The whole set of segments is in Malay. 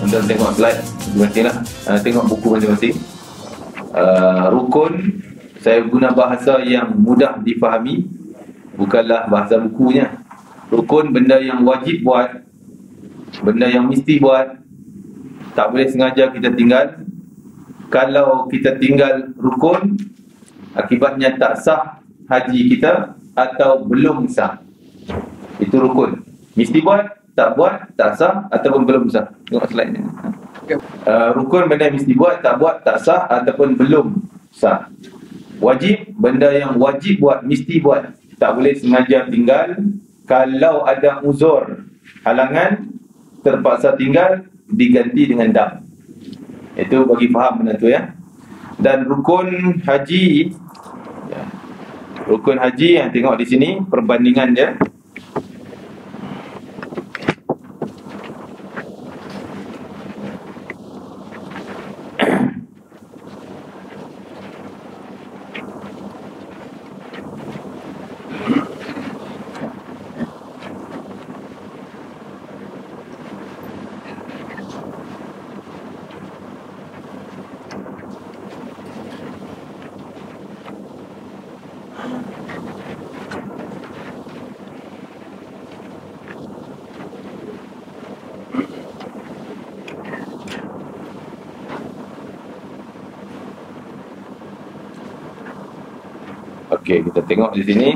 Tuan tengok slide masing-masing lah. Tengok buku masing-masing. Rukun, saya guna bahasa yang mudah difahami, bukanlah bahasa bukunya. Rukun benda yang wajib buat, benda yang mesti buat, tak boleh sengaja kita tinggal. Kalau kita tinggal rukun, akibatnya tak sah haji kita atau belum sah. Itu rukun. Mesti buat, tak buat, tak sah ataupun belum sah. Tengok slide ni. Rukun benda yang mesti buat, tak buat, tak sah ataupun belum sah. Wajib benda yang wajib buat, mesti buat, tak boleh sengaja tinggal. Kalau ada uzur, halangan, terpaksa tinggal, diganti dengan dam. Itu bagi faham benda tu ya. Dan rukun haji, rukun haji yang tengok di sini perbandingan dia. Okey, kita tengok di sini.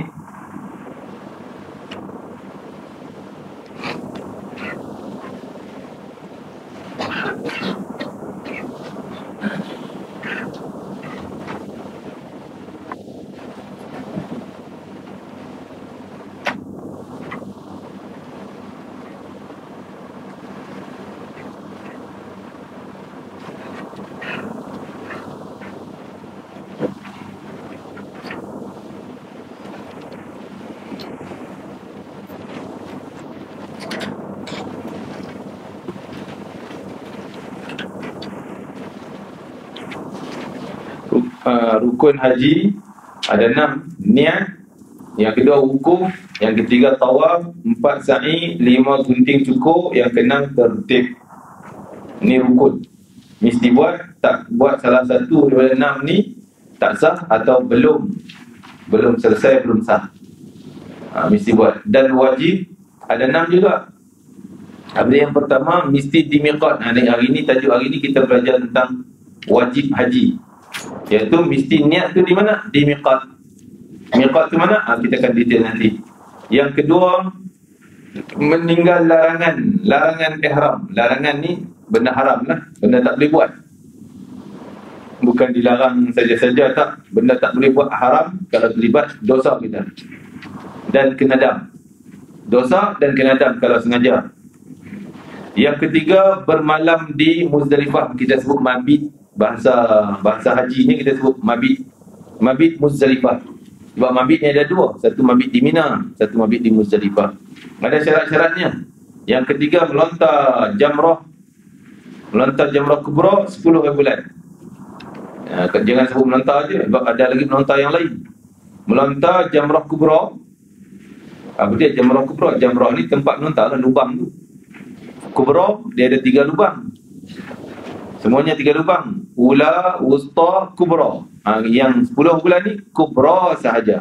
Rukun haji ada 6. Niat, yang kedua wukuf, yang ketiga tawaf, 4 sa'i, 5 gunting cukur, yang keenam tertib. Ini rukun. Mesti buat, tak buat salah satu daripada 6 ni tak sah atau belum selesai, belum sah. Mesti buat. Dan wajib ada 6 juga. Ada yang pertama mesti di miqat. Hari ni tajuk hari ni kita belajar tentang wajib haji, iaitu mesti niat tu di mana? Di miqat. Miqat tu mana? Kita akan detail nanti. Yang kedua, meninggal larangan. Larangan ihram. Larangan ni benda haram lah, benda tak boleh buat. Bukan dilarang saja-saja, tak. Benda tak boleh buat haram. Kalau terlibat dosa kita, dan kena dam. Dosa dan kena dam kalau sengaja. Yang ketiga, bermalam di Muzdalifah. Kita sebut mabit. Bahasa haji ni kita sebut mabit. Mabit Muzdalifah. Sebab mabit ni ada 2. Satu mabit di Mina, satu mabit di Muzdalifah. Ada syarat-syaratnya. Yang ketiga, melontar jamrah. Melontar jamrah kubra 10 hari bulan. Jangan sebut melontar je, sebab ada lagi melontar yang lain. Melontar jamrah kubra. Apa dia jamrah kubra? Jamrah ni tempat melontar lah, lubang tu. Kubra dia ada 3 lubang. Semuanya 3 lubang. Ula, wusta, kubra. Yang 10 bulan ni kubra sahaja.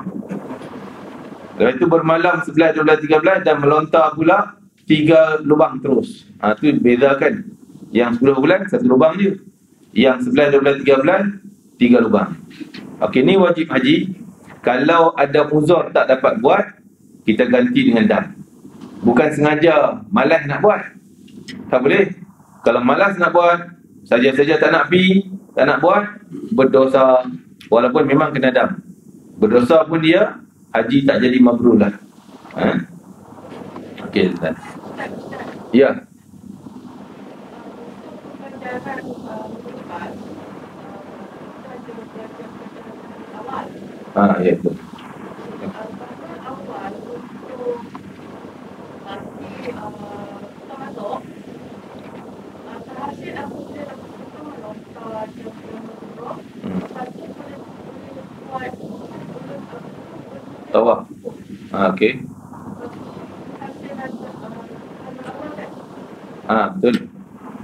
Lepas itu bermalam 11, 12, 13 dan melontar pula 3 lubang terus. Tu bezakan. Yang 10 bulan 1 lubang je. Yang 11, 12, 13 3 lubang. Okey, ni wajib haji. Kalau ada uzur tak dapat buat, kita ganti dengan dam. Bukan sengaja malas nak buat, tak boleh. Kalau malas nak buat, saja-saja tak nak pergi, tak nak buat, berdosa. Walaupun memang kena dam, berdosa pun dia, haji tak jadi mabrur lah. Okey, Ustaz. Ya. Ya betul. Tawaf. Okey. Betul.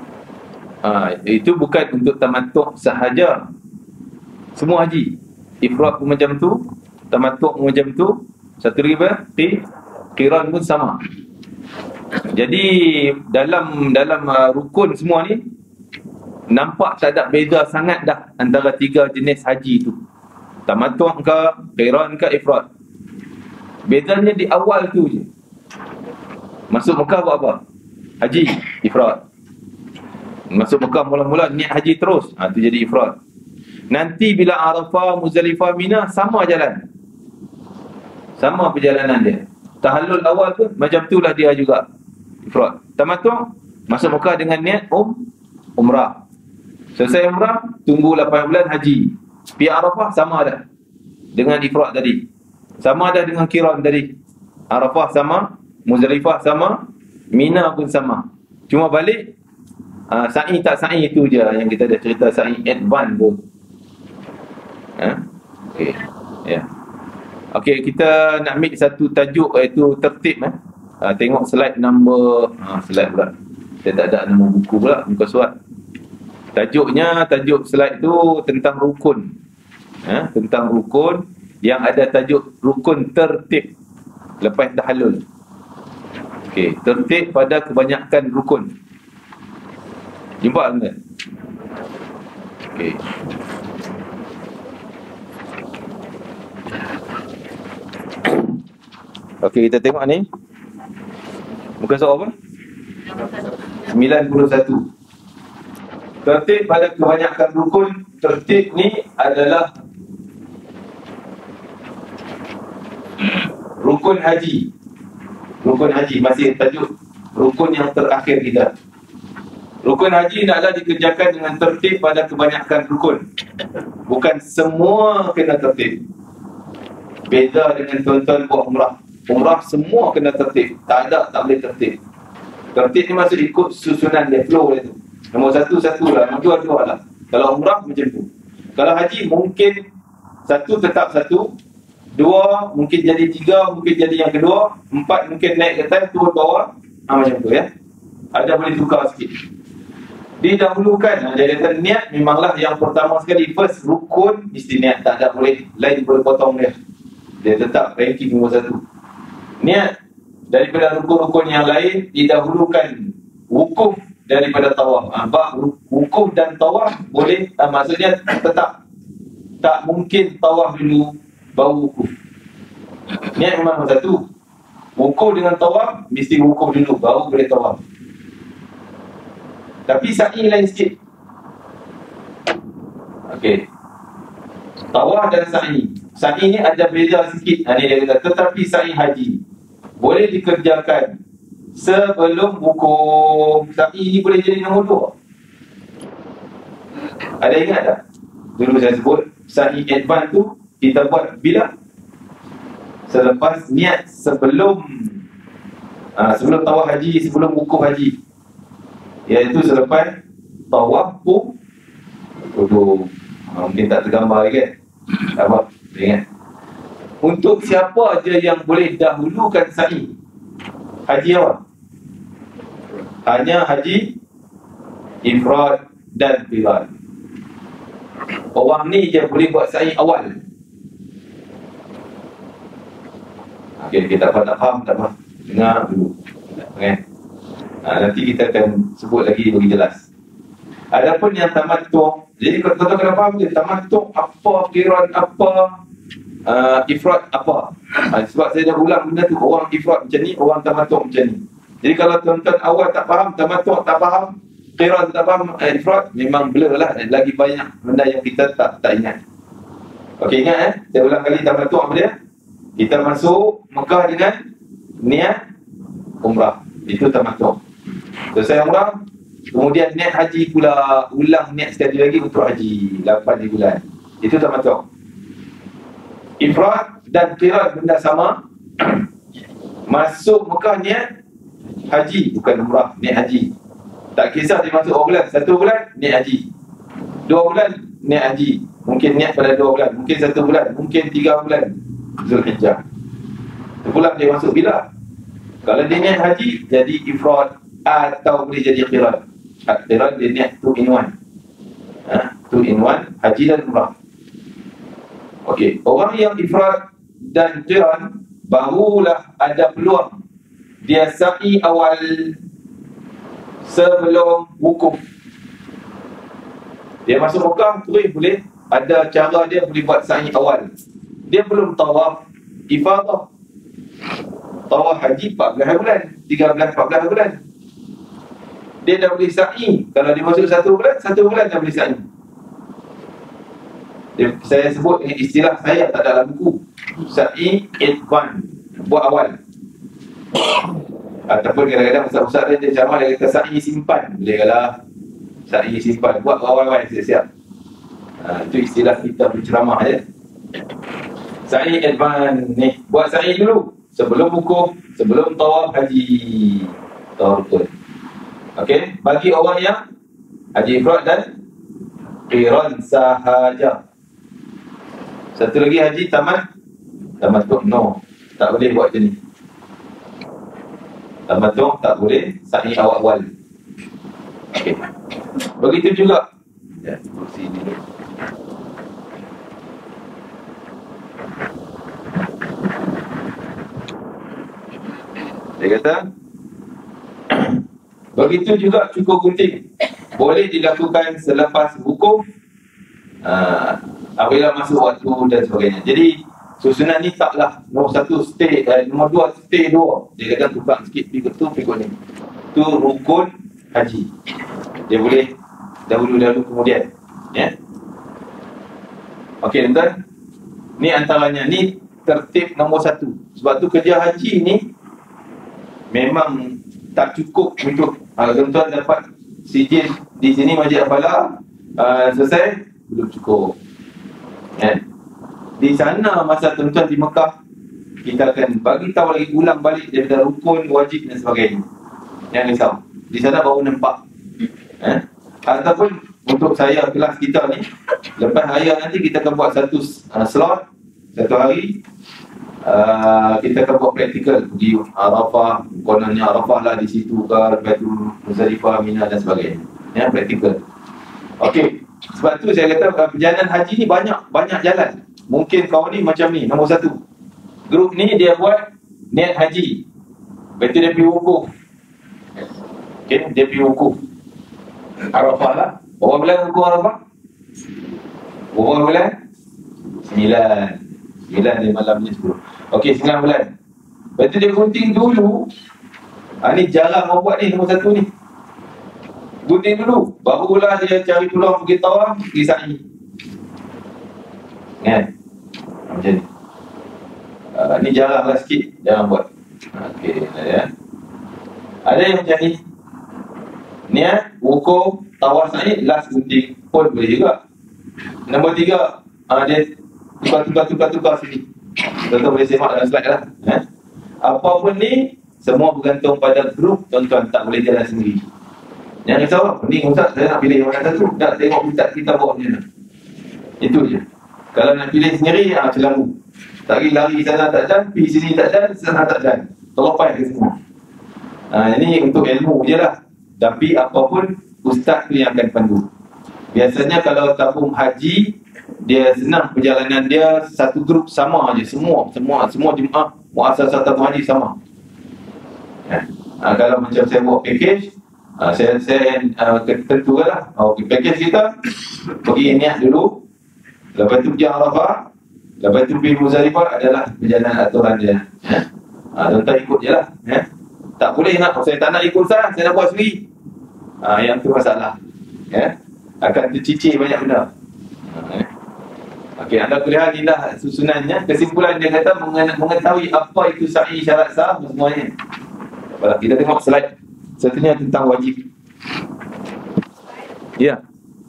Itu bukan untuk tamattu' sahaja, semua haji. Ifrad pun macam tu, tamattu' pun macam tu, satu lagi apa? Qiran pun sama. Jadi dalam rukun semua ni nampak tak ada beza sangat dah antara tiga jenis haji tu. Tamattu' ke, qiran ke, ifrad. Bezanya di awal tu je. Masuk Mekah buat apa? Haji, ifrad. Masuk Mekah mula-mula niat haji terus, tu jadi ifrad. Nanti bila Arafah, Muzdalifah, Mina sama jalan, sama perjalanan dia. Tahallul awal pun macam itulah dia juga, ifrad. Tamattu' masuk Mekah dengan niat umrah. Selesai umrah, tunggu 8 bulan haji. Pergi Arafah sama dah dengan ifrad tadi, sama dah dengan qiran tadi. Arafah sama, Muzdalifah sama, Mina pun sama. Cuma balik sa'i tak sa'i itu je yang kita dah cerita, sa'i advance tu. Okey. Ya. Okey, kita nak ambil satu tajuk iaitu tertib. Tengok slide number slide pula. Saya tak ada nama buku pula, muka surat. Tajuk slide tu tentang rukun. Tentang rukun yang ada tajuk rukun tertib lepas tahallul. Okey, tertib pada kebanyakan rukun. Jumpa tuan? Okey. Okey, kita tengok ni. Muka surat apa? 91. Tertib pada kebanyakan rukun. Tertib ni adalah rukun haji. Rukun haji masih tajuk rukun yang terakhir kita. Rukun haji adalah dikerjakan dengan tertib pada kebanyakan rukun. Bukan semua kena tertib. Beza dengan tuan-tuan buat umrah. Umrah semua kena tertib. Tak boleh tertib. Tertib ni maksud ikut susunan dia, flow dia tu. Nombor satu lah, nombor dua lah. Kalau umrah macam tu. Kalau haji mungkin satu tetap satu, dua mungkin jadi tiga, mungkin jadi yang kedua, empat mungkin naik ke atas, turun bawah. Macam tu ya. Ada boleh tukar sikit. Didahulukan. Jadi kata niat memanglah yang pertama sekali, first rukun mesti niat. Tak ada boleh lain, boleh potong dia. Dia tetap ranking nombor satu. Niat. Daripada rukun-rukun yang lain didahulukan wukuf daripada tawaf. Wukuf dan tawaf boleh, maksudnya tetap tak mungkin tawaf dulu baru wukuf. Niat memang nombor satu. Wukuf dengan tawaf mesti wukuf dulu baru boleh tawaf. Tapi sa'i lain sikit. Okey. Tawaf dan sa'i. Sa'i ni ada beza sikit. Ni dia kata, tetapi sa'i haji boleh dikerjakan sebelum wukuf. Sa'i ni boleh jadi nombor 2. Ada ingat tak? Dulu saya sebut sa'i advance tu kita buat bila? Selepas niat, sebelum tawaf haji, sebelum wukuf haji. Iaitu selepas tawaf pun. Mungkin tak tergambar lagi kan? Apa? Ingat. Untuk siapa aja yang boleh dahulukan sa'i? Haji awal. Hanya haji ifrad dan qiran. Orang ni je boleh buat sa'i awal. Okey, kita tak faham, tak faham. Dengar dulu. Okay. Nanti kita akan sebut lagi lebih jelas. Adapun yang tamattu', jadi kalau tuan-tuan kena faham je, tamattu' apa, qiran apa, ifrad apa. Sebab saya dah ulang benda tu. Orang ifrad macam ni, orang tamattu' macam ni. Jadi kalau tuan-tuan awal tak faham, tamattu' tak faham, qiran tak faham, ifrad, memang blur lah. Lagi banyak benda yang kita tak ingat. Okey, ingat saya ulang kali tamattu' apa dia? Kita masuk Mekah dengan niat umrah. Itu tamattu'. Selesai umrah, kemudian niat haji pula, ulang niat sekali lagi untuk haji 8 bulan. Itu tamattu'. Ifrad dan qiran benda sama. Masuk Mekah niat haji, bukan umrah, niat haji. Tak kisah dia masuk 2 bulan, 1 bulan niat haji, 2 bulan niat haji. Mungkin niat pada 2 bulan, mungkin 1 bulan, mungkin 3 bulan Zulhijjah. Sebulan dia masuk bila? Kalau dia niat haji, jadi ifrad atau boleh jadi qiran. Qiran dia niat 2 in 1. 2 in 1, haji dan umrah. Okey, orang yang ifrad dan qiran barulah ada peluang dia sa'i awal sebelum wukuf. Dia masuk Mekah terus boleh, ada cara dia boleh buat sa'i awal. Dia belum tawaf ifadah. Tawaf haji 14 bulan, 13-14 bulan. Dia dah boleh sa'i. Kalau dia masuk 1 bulan dah boleh sa'i. Saya sebut dengan istilah saya, tak ada dalam buku. Sa'i idban, buat awal. Ataupun kadang-kadang ustaz-ustaz dia ceramah, dia kata sa'i simpan. Boleh lah, sa'i simpan, buat awal-awal siap-siap. Itu istilah kita berceramah je. Sa'i idban ni, buat sa'i dulu sebelum wukuf, sebelum tawaf haji. Tawaf rukun. Okey, bagi orang yang haji ifrad dan qiran sahaja. Satu lagi haji tamattu, no, tak boleh buat macam ni. Tamattu tak boleh sa'i awal-awal. Okey. Begitu juga. Ya, kursi dulu. Dia kata begitu juga cukur gunting boleh dilakukan selepas wukuf, apabila masuk waktu dan sebagainya. Jadi susunan ni taklah nombor 1 stay, nombor 2 stay 2. Dia kadang tukar sikit, pikut tu, pikut ni. Tu rukun haji. Dia boleh dahulu kemudian. Ya. Okey tuan-tuan, ni antaranya, ni tertib nombor 1. Sebab tu kerja haji ni memang tak cukup untuk tuan-tuan dapat sijil di sini Masjid Al-Falah selesai, belum cukup. Di sana masa tuan-tuan di Mekah, kita akan bagi tahu lagi, ulang balik daripada rukun, wajib dan sebagainya. Jangan risau, di sana baru nampak. Ataupun untuk saya kelas kita ni, lepas hari nanti kita akan buat satu slot, satu hari. Kita akan buat praktikal di Arafah, kononnya Arafah lah di situ ke, lepas tu Muzdalifah, Mina dan sebagainya. Ya, praktikal. Okey, sebab tu saya kata perjalanan haji ni banyak jalan. Mungkin kau ni macam ni, nombor 1. Grup ni dia buat niat haji, lepas tu dia pergi wukuf. Okey, dia pergi wukuf Arafah lah. Berapa bulan wukuf Arafah? Berapa bulan? 9 dia malamnya 10. Okey, 9 bulan. Lepas tu dia gunting dulu. Ni jarang orang buat ni, nombor 1 ni. Gunting dulu, barulah dia cari peluang pergi tawaf, pergi sa'i. Kan? Macam ni. Ni jarang lah sikit, jangan buat. Okey, ya. Ada yang macam ni. Niat, wukuf, tawaf sa'i, last gunting pun boleh juga. Nombor 3, dia tukar sini. Tuan-tuan boleh semak dalam slide lah. Apa pun ni, semua bergantung pada grup. Tuan-tuan tak boleh jalan sendiri. Jangan risau, pening ustaz, saya nak pilih mana satu. Tak tengok ustaz kita bawa macam mana. Itu je. Kalau nak pilih sendiri, celaru. Tak lari sana tak dan, pergi sini tak dan, sana tak dan. Terlepas ke semua. Ini untuk ilmu je lah. Tapi apapun, ustaz tu yang akan pandu. Biasanya kalau tabung haji, dia senang perjalanan dia, satu grup sama aja, semua jemaah muassasah tabung haji sama. Kalau macam saya buat package, saya tentulah. Package kita pergi niat dulu, lepas tu pergi Arafah, lepas tu pergi Muzdalifah, adalah perjalanan aturan dia. Tuan-tuan ikut je lah. Tak boleh nak, saya tak nak ikut sah, saya nak buat sendiri. Yang tu masalah. Akan tercicir banyak benda. Okey, anda kuliah inilah susunannya. Kesimpulan dia kata mengetahui apa itu sa'i, syarat sah, semuanya. Baiklah, kita tengok slide satunya tentang wajib. Ya.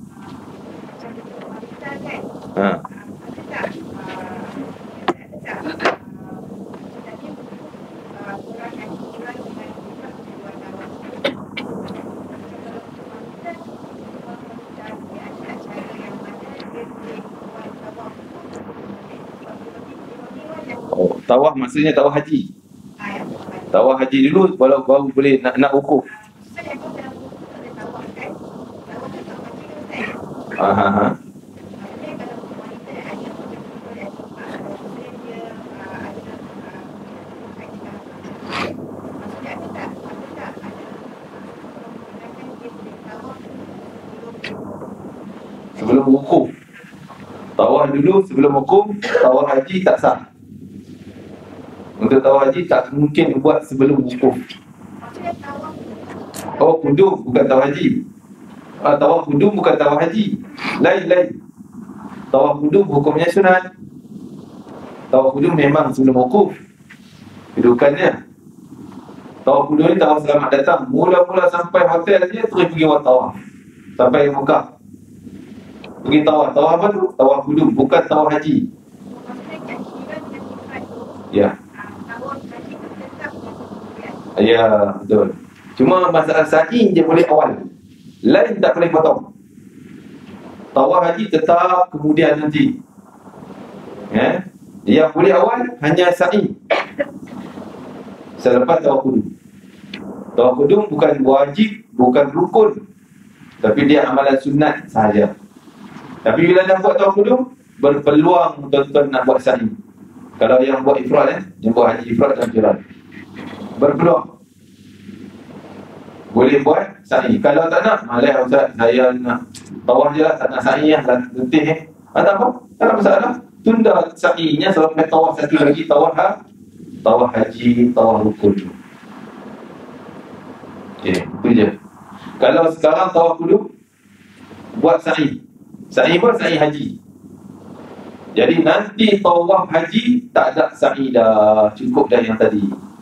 Tawaf maksudnya tawaf haji. Tawaf haji dulu baru boleh nak wukuf. Ha. Sebelum wukuf. Tawaf dulu sebelum wukuf. Tawaf haji tak sah. Untuk tawaf haji tak mungkin buat sebelum wukuf. Tawaf kudum bukan tawaf haji. Tawaf kudum bukan tawaf haji. Lain. Tawaf kudum hukumnya sunat. Tawaf kudum memang sebelum wukuf kedudukannya. Tawaf kudum ni tawaf selamat datang. Mula-mula sampai hotel je terus pergi buat tawaf sampai Mekah. Pergi tawaf. Tawaf apa tu? Tawaf kudum, bukan tawaf haji. Ya. Ya, betul. Cuma masalah sa'i je boleh awal. Lain tak boleh potong. Tawaf haji tetap kemudian nanti. Yang boleh awal hanya sa'i selepas tawaf kudum. Tawaf kudum bukan wajib, bukan rukun, tapi dia amalan sunat sahaja. Tapi bila dah buat tawaf kudum, berpeluang tuan-tuan nak buat sa'i. Kalau yang buat ifrad, yang buat haji ifrad dan qiran, berpeluang boleh buat sa'i. Kalau tak nak, malah Ustaz, saya nak tawaf je lah, tak nak sa'i lah, letih tak apa, tak ada masalah. Tunda sa'inya selepas tawaf satu lagi, tawaf haji, tawaf rukun. Okey, itu je. Kalau sekarang tawaf kudum, buat sa'i. Sa'i pun sa'i haji. Jadi nanti tawaf haji tak ada sa'i dah, cukup dah yang tadi.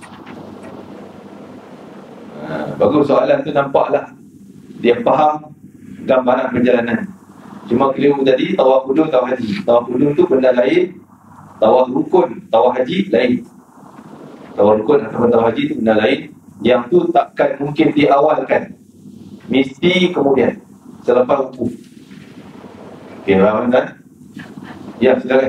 Bagus soalan tu, nampaklah dia faham gambaran perjalanan. Cuma keliru tadi, tawaf kudum, tawaf haji. Tawaf kudum tu benda lain, tawaf rukun, tawaf haji lain. Tawaf rukun atau tawaf haji tu benda lain. Yang tu takkan mungkin diawalkan, mesti kemudian selepas wukuf. Okey, faham kan? Ya, silakan.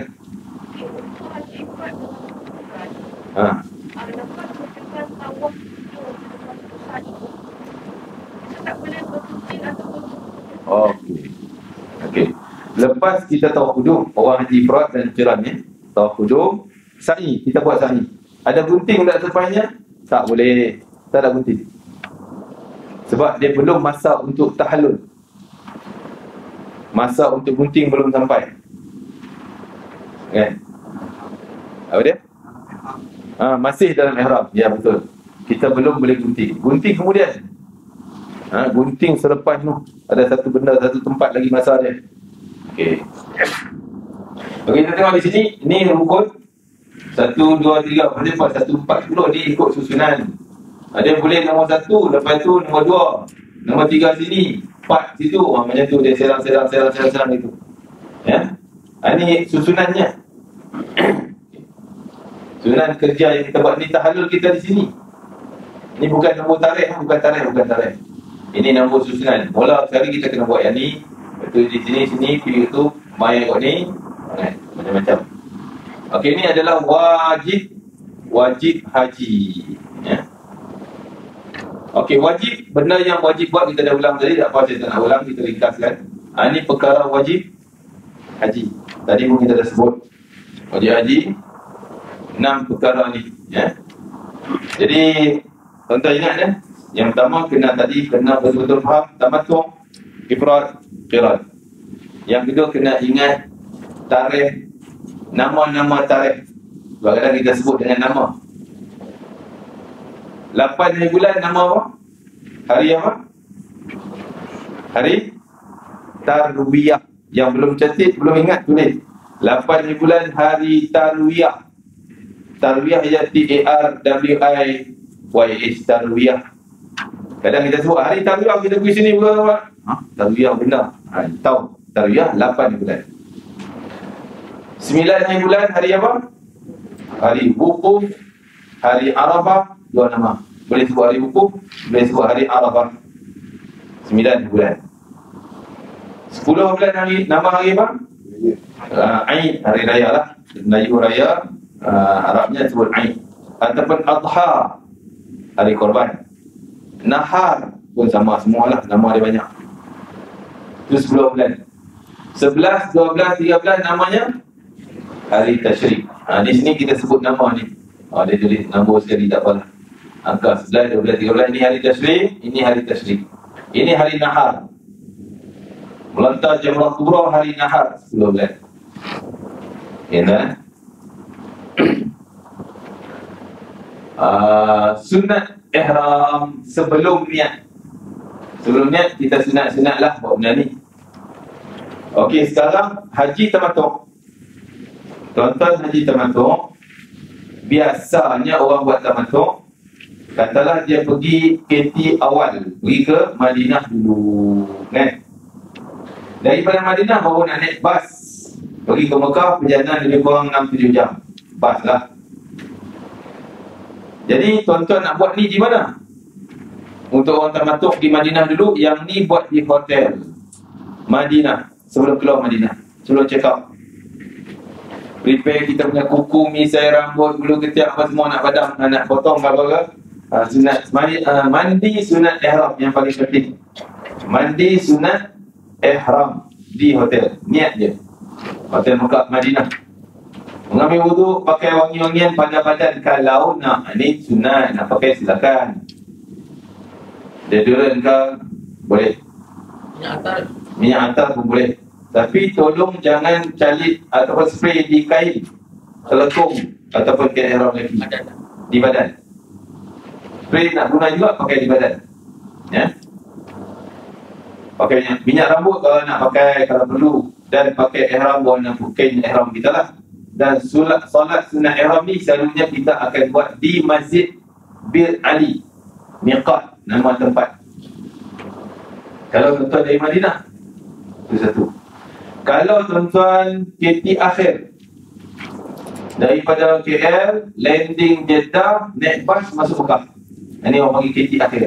Okey. Lepas kita tawaf kudum, orang haji ifrad dan qiran ni, tawaf kudum, sa'i, kita buat sa'i. Ada gunting tak sepatnya? Tak boleh. Tak ada gunting. Sebab dia belum masa untuk tahallul. Masa untuk gunting belum sampai. Kan? Apa dia? Masih dalam ihram. Ya, betul. Kita belum boleh gunting. Gunting kemudian. Gunting selepas tu. Ada satu benda, satu tempat lagi masa dia. Okey. Okey, kita tengok di sini. Ini rukun 1, 2, 3, 4, 1, 4, 10. Dia ikut susunan. Dia boleh nombor 1, lepas tu nombor 2, nombor 3 sini, 4 situ. Macam tu dia serang itu. Ya. Ini susunannya. Susunan kerja yang kita buat ni, tahallul kita di sini. Ini bukan nombor tarikh, bukan tarikh. Ini nombor susunan. Mula sekali kita kena buat yang ni. Betul di sini, pilih tu, main kot ni. Macam-macam. Okey, ini adalah wajib haji. Ya. Okey, wajib, benda yang wajib buat kita dah ulang tadi, tak apa saya tak nak ulang, kita ringkaskan. Ini perkara wajib haji. Tadi pun kita dah sebut. Wajib haji 6 perkara ni, ya. Jadi tuan-tuan ingat ya, yang pertama kena betul-betul faham tamattu', ifrad, qiran. Yang kedua kena ingat tarikh, nama-nama tarikh. Kadang-kadang kita sebut dengan nama. 8 hari bulan nama apa? Hari apa? Hari Tarwiyah. Yang belum catat, belum ingat, tulis 8 hari bulan hari Tarwiyah. Tarwiyah ya Tarwiyah, Tarwiyah. Kadang kita sebut hari Tarwiyah, kita pergi sini bukan? Tarwiyah benar. Tahu Tarwiyah 8 hari bulan. 9 hari bulan hari apa? Hari wukuf, hari Arafah, 2 nama. Boleh sebut hari wukuf, boleh sebut hari Arafah. 9 bulan. 10 bulan hari, nama hari apa? Aid, hari raya lah. Melayu raya, Arabnya sebut Aid. Ataupun Adha, hari korban. Nahar pun sama, semualah nama dia banyak. Itu 10 bulan. 11, 12, 13 namanya hari tasyrik. Di sini kita sebut nama ni. Dia tulis nombor sekali tak apalah. Angka 11, 12, 13 ini hari tasyrik, ini hari tasyrik. Ini hari nahar. Melontar Jamrah Kubra hari nahar 10 bulan. Sunat ihram sebelum niat. Sebelum niat kita sunat-sunatlah buat benda ni. Okey, sekarang haji tamattu'. Tuan-tuan haji tamattu', biasanya orang buat tamattu', katalah dia pergi KT awal, pergi ke Madinah dulu, kan? Daripada Madinah baru nak naik bas pergi ke Mekah, perjalanan lebih kurang 6-7 jam. Bas lah. Jadi tuan-tuan nak buat ni di mana? Untuk orang tamattu' di Madinah dulu, yang ni buat di hotel Madinah. Sebelum keluar Madinah, sebelum check out, prepare kita punya kuku, misai rambut, bulu ketiak apa semua nak padam, nak potong apa-apa. Sunat mandi sunat ihram yang paling penting. Mandi sunat ihram di hotel. Niat je. Hotel Mekah Madinah. Mengambil wuduk, pakai wangi-wangian pada badan kalau nak. Ini sunat, nak pakai silakan. Deodorant ke boleh. Minyak atar pun boleh. Tapi tolong jangan calit ataupun spray di kain telekung ataupun kain ihram lagi di badan. Spray nak guna juga pakai di badan. Ya. Pakai minyak rambut kalau nak pakai, kalau perlu. Dan pakai ihram warna kain ihram kita lah. Dan solat sunat ihram ni selalunya kita akan buat di Masjid Bir Ali, Miqat, nama tempat. Kalau tuan-tuan dari Madinah, itu satu. Kalau tuan-tuan KT akhir daripada KL, landing Jeddah, naik bas masuk Mekah. Ini orang panggil KT akhir.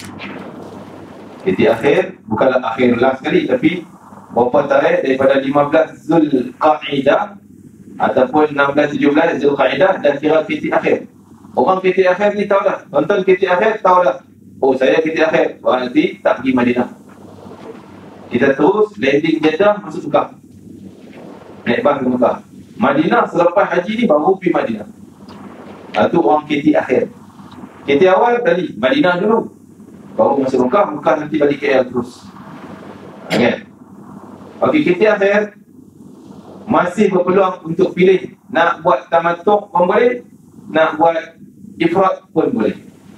KT akhir bukanlah akhir last sekali, tapi berapa tarikh daripada 15 Zulqaidah ataupun 16-17 Zulqaidah dan kira KT akhir. Orang KT akhir ni tahulah. Tuan-tuan KT akhir tahulah. Oh, saya KT akhir. Berarti tak pergi Madinah. Kita terus landing Jeddah masuk Mekah. Naik bas ke Mekah. Madinah selepas haji ni baru pergi Madinah. Itu orang KT akhir. KT awal tadi Madinah dulu, baru masuk Mekah, Mekah nanti balik KL terus. Okay. Okey, KT akhir masih berpeluang untuk pilih. Nak buat tamattu' pun boleh, nak buat ifrat pun boleh,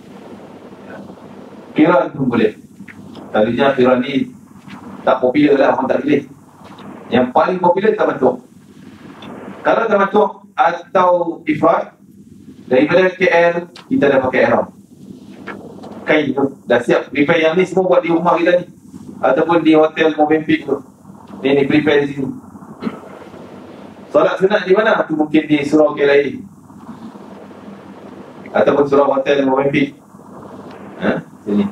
qiran pun boleh. Tadinya qiran ni tak popular lah, orang tak pilih. Yang paling popular tamattu'. Kalau tamattu' atau ifrat, daripada KL kita dah pakai ihram. Kain tu dah siap. Prepare yang ni semua buat di rumah kita ni, ataupun di hotel Movenpick tu. Ni prepare di sini. Solat sunat di mana? Tu mungkin di surau KLIA ataupun surau hotel Movenpick. Sini.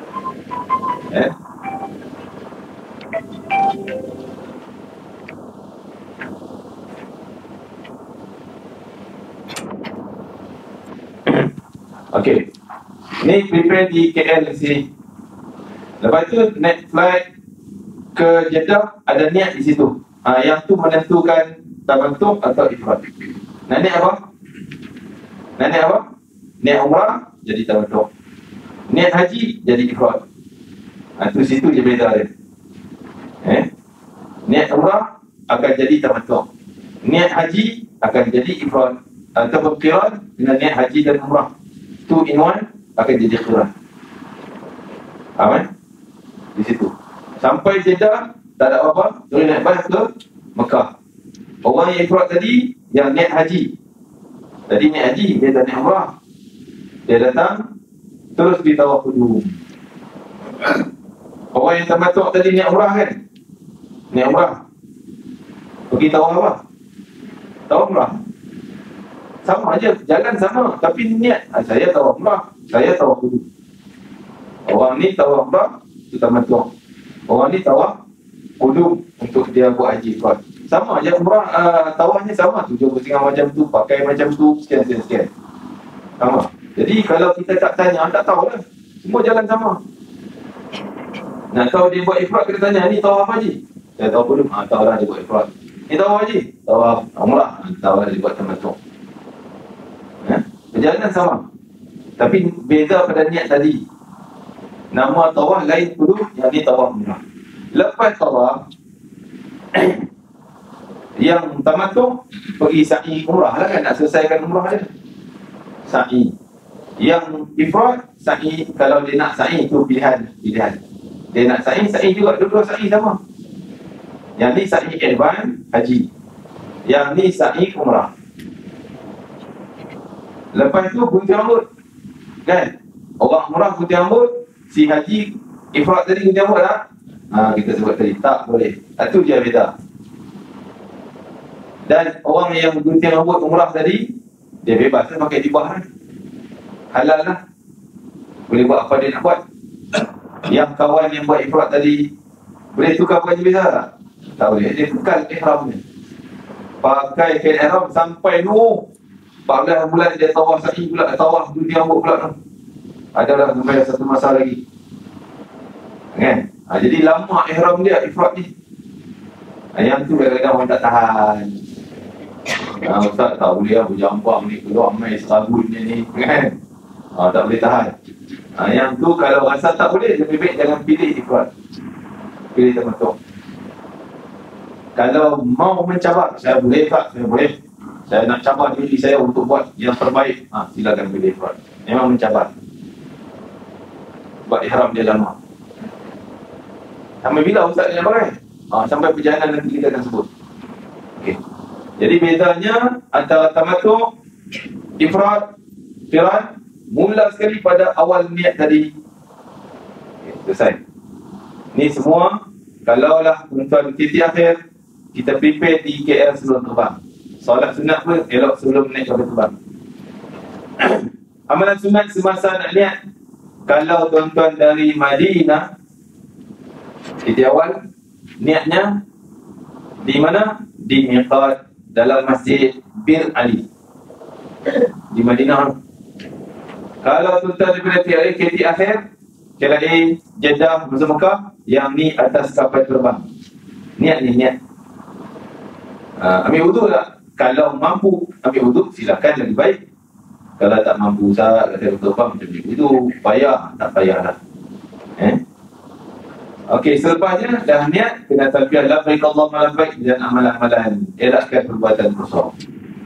Okey. Ni prepare di KL di sini. Lepas tu naik flight ke Jeddah, ada niat di situ. Yang tu menentukan tamattu' atau ifrat. Nak niat apa? Nak niat apa? Niat umrah jadi tamattu'. Niat haji jadi ifrat. Tu situ je beza dia. Niat umrah akan jadi tamattu'. Niat haji akan jadi ifrat ataupun qiran dengan niat haji dan umrah. 2 in 1 akan jadi qiran. Faham? Di situ. Sampai Jeddah tak ada apa-apa, terus naik bas ke Mekah. Orang yang ifrat tadi yang niat haji. Tadi niat haji, dia tak niat umrah. Dia datang terus di tawaf dulu. Orang yang tamattu' tadi niat umrah kan? Niat umrah. Pergi tawaf apa? Tawaf umrah. Sama aja, jalan sama, tapi niat. Saya tawaf umrah, saya tawaf dulu. Orang ni tawaf umrah, itu tamattu'. Orang ni tawaf qudum untuk dia buat haji ifrat. Sama aja umrah, tawafnya sama, 7.5 macam tu, pakai macam tu, sekian. Sama. Jadi kalau kita tak tanya, tak tahu lah. Semua jalan sama. Nak tahu dia buat ifrat, kita tanya, ni tawaf haji? Saya tahu belum? Tahu lah dia buat ifrat. Ni tahu Haji? Tawaf umrah. Tahu lah dia buat tamattu'. Perjalanan sama, tapi beza pada niat tadi. Nama tawaf lain dulu, yang ni tawaf umrah. Lepas tawaf yang tamattu' pergi sa'i umrah lah kan, nak selesaikan umrah dia. Sa'i. Yang ifrat, sa'i, kalau dia nak sa'i itu pilihan. Dia nak sa'i juga, dua-dua sa'i sama. Yang ni sa'i advance haji, yang ni sa'i umrah. Lepas tu gunting rambut, kan? Orang umrah gunting rambut, si haji ifrat tadi gunting rambut tak? Kita sebut tadi, tak boleh. Itu je beza. Dan orang yang gunting rambut umrah tadi, dia bebas lah pakai jubah kan? Halal lah, boleh buat apa dia nak buat. Yang kawan yang buat ifrat tadi, boleh tukar baju beza tak? Tak boleh, dia kekal ihramnya. Pakai kain ihram sampai 14 bulan dia tawaf sa'i pula, tawaf gunting rambut pula tu. Adalah sampai satu masa lagi, kan? Jadi lama ihram dia, ifrat ni. Yang tu kadang-kadang orang tak tahan. Ustaz tak boleh lah berjambang ni, keluar main serabut ni, kan? Tak boleh tahan. Yang tu kalau rasa tak boleh, lebih baik jangan pilih ifrat, pilih tamattu'. Kalau mau mencabar, saya boleh tak? Saya boleh. Saya nak cabar diri saya untuk buat yang terbaik, silakan pilih ifrat. Memang mencabar. Buat ihram dia lama. Sampai bila Ustaz dia pakai? Sampai perjalanan nanti kita akan sebut. Okey. Jadi bezanya antara tamattu', ifrat, qiran, mula sekali pada awal niat tadi. Selesai. Ni semua kalaulah tuan-tuan titik akhir, kita prepare di KL sebelum terbang. Solat sunat pun elok sebelum naik kapal terbang. Amalan sunat semasa nak niat, kalau tuan-tuan dari Madinah, titik awal niatnya di mana? Di miqat dalam masjid Bir Ali di Madinah. Kalau tuan-tuan daripada titik akhir KLIA Jeddah masuk Mekah, yang ni atas kapal terbang. Niat ni niat. Ambil wudu tak? Kalau mampu ambil wudu, silakan, lebih baik. Kalau tak mampu, Ustaz kata terbang macam ni, wudu payah, tak payah lah. Okey, selepasnya dah niat, kena talbiyah labbaik Allahumma labbaik dan amalan-amalan. Elakkan perbuatan kosong.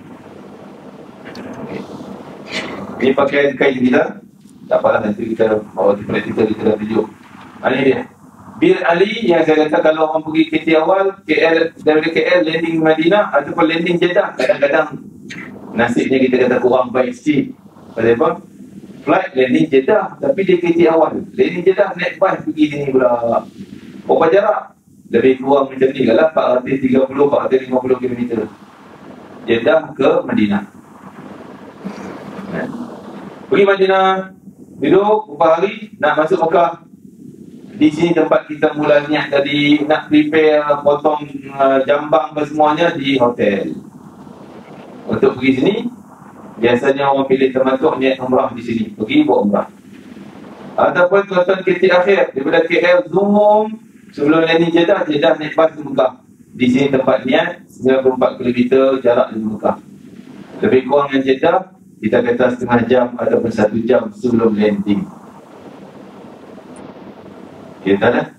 Okay. Ini pakaian kain kita. Tak apalah, nanti kita bawa di praktikal, kita dah tunjuk. Ini dia Bir Ali yang saya kata, kalau orang pergi KT awal, KL, daripada KL landing Madinah ataupun landing Jeddah, kadang-kadang nasibnya kita kata kurang baik sikit. Pasal apa? Flight landing Jeddah, tapi dia KT awal. Landing Jeddah naik bas pergi sini pula. Berapa jarak? Lebih kurang macam ni lah, 430-450 km Jeddah ke Madinah. Pergi Madinah, duduk beberapa hari, nak masuk Mekah. Di sini tempat kita mula niat tadi, nak prepare, potong jambang dan semuanya di hotel. Untuk pergi sini, biasanya orang pilih tamattu' niat umrah di sini, pergi buat umrah. Ataupun tuan-tuan KT akhir, daripada KL zoom, sebelum landing Jeddah, Jeddah naik bas ke Mekah. Di sini tempat niat 94 km jarak dari Mekah. Lebih kurang dengan Jeddah, kita kata setengah jam ataupun 1 jam sebelum landing. Kita dah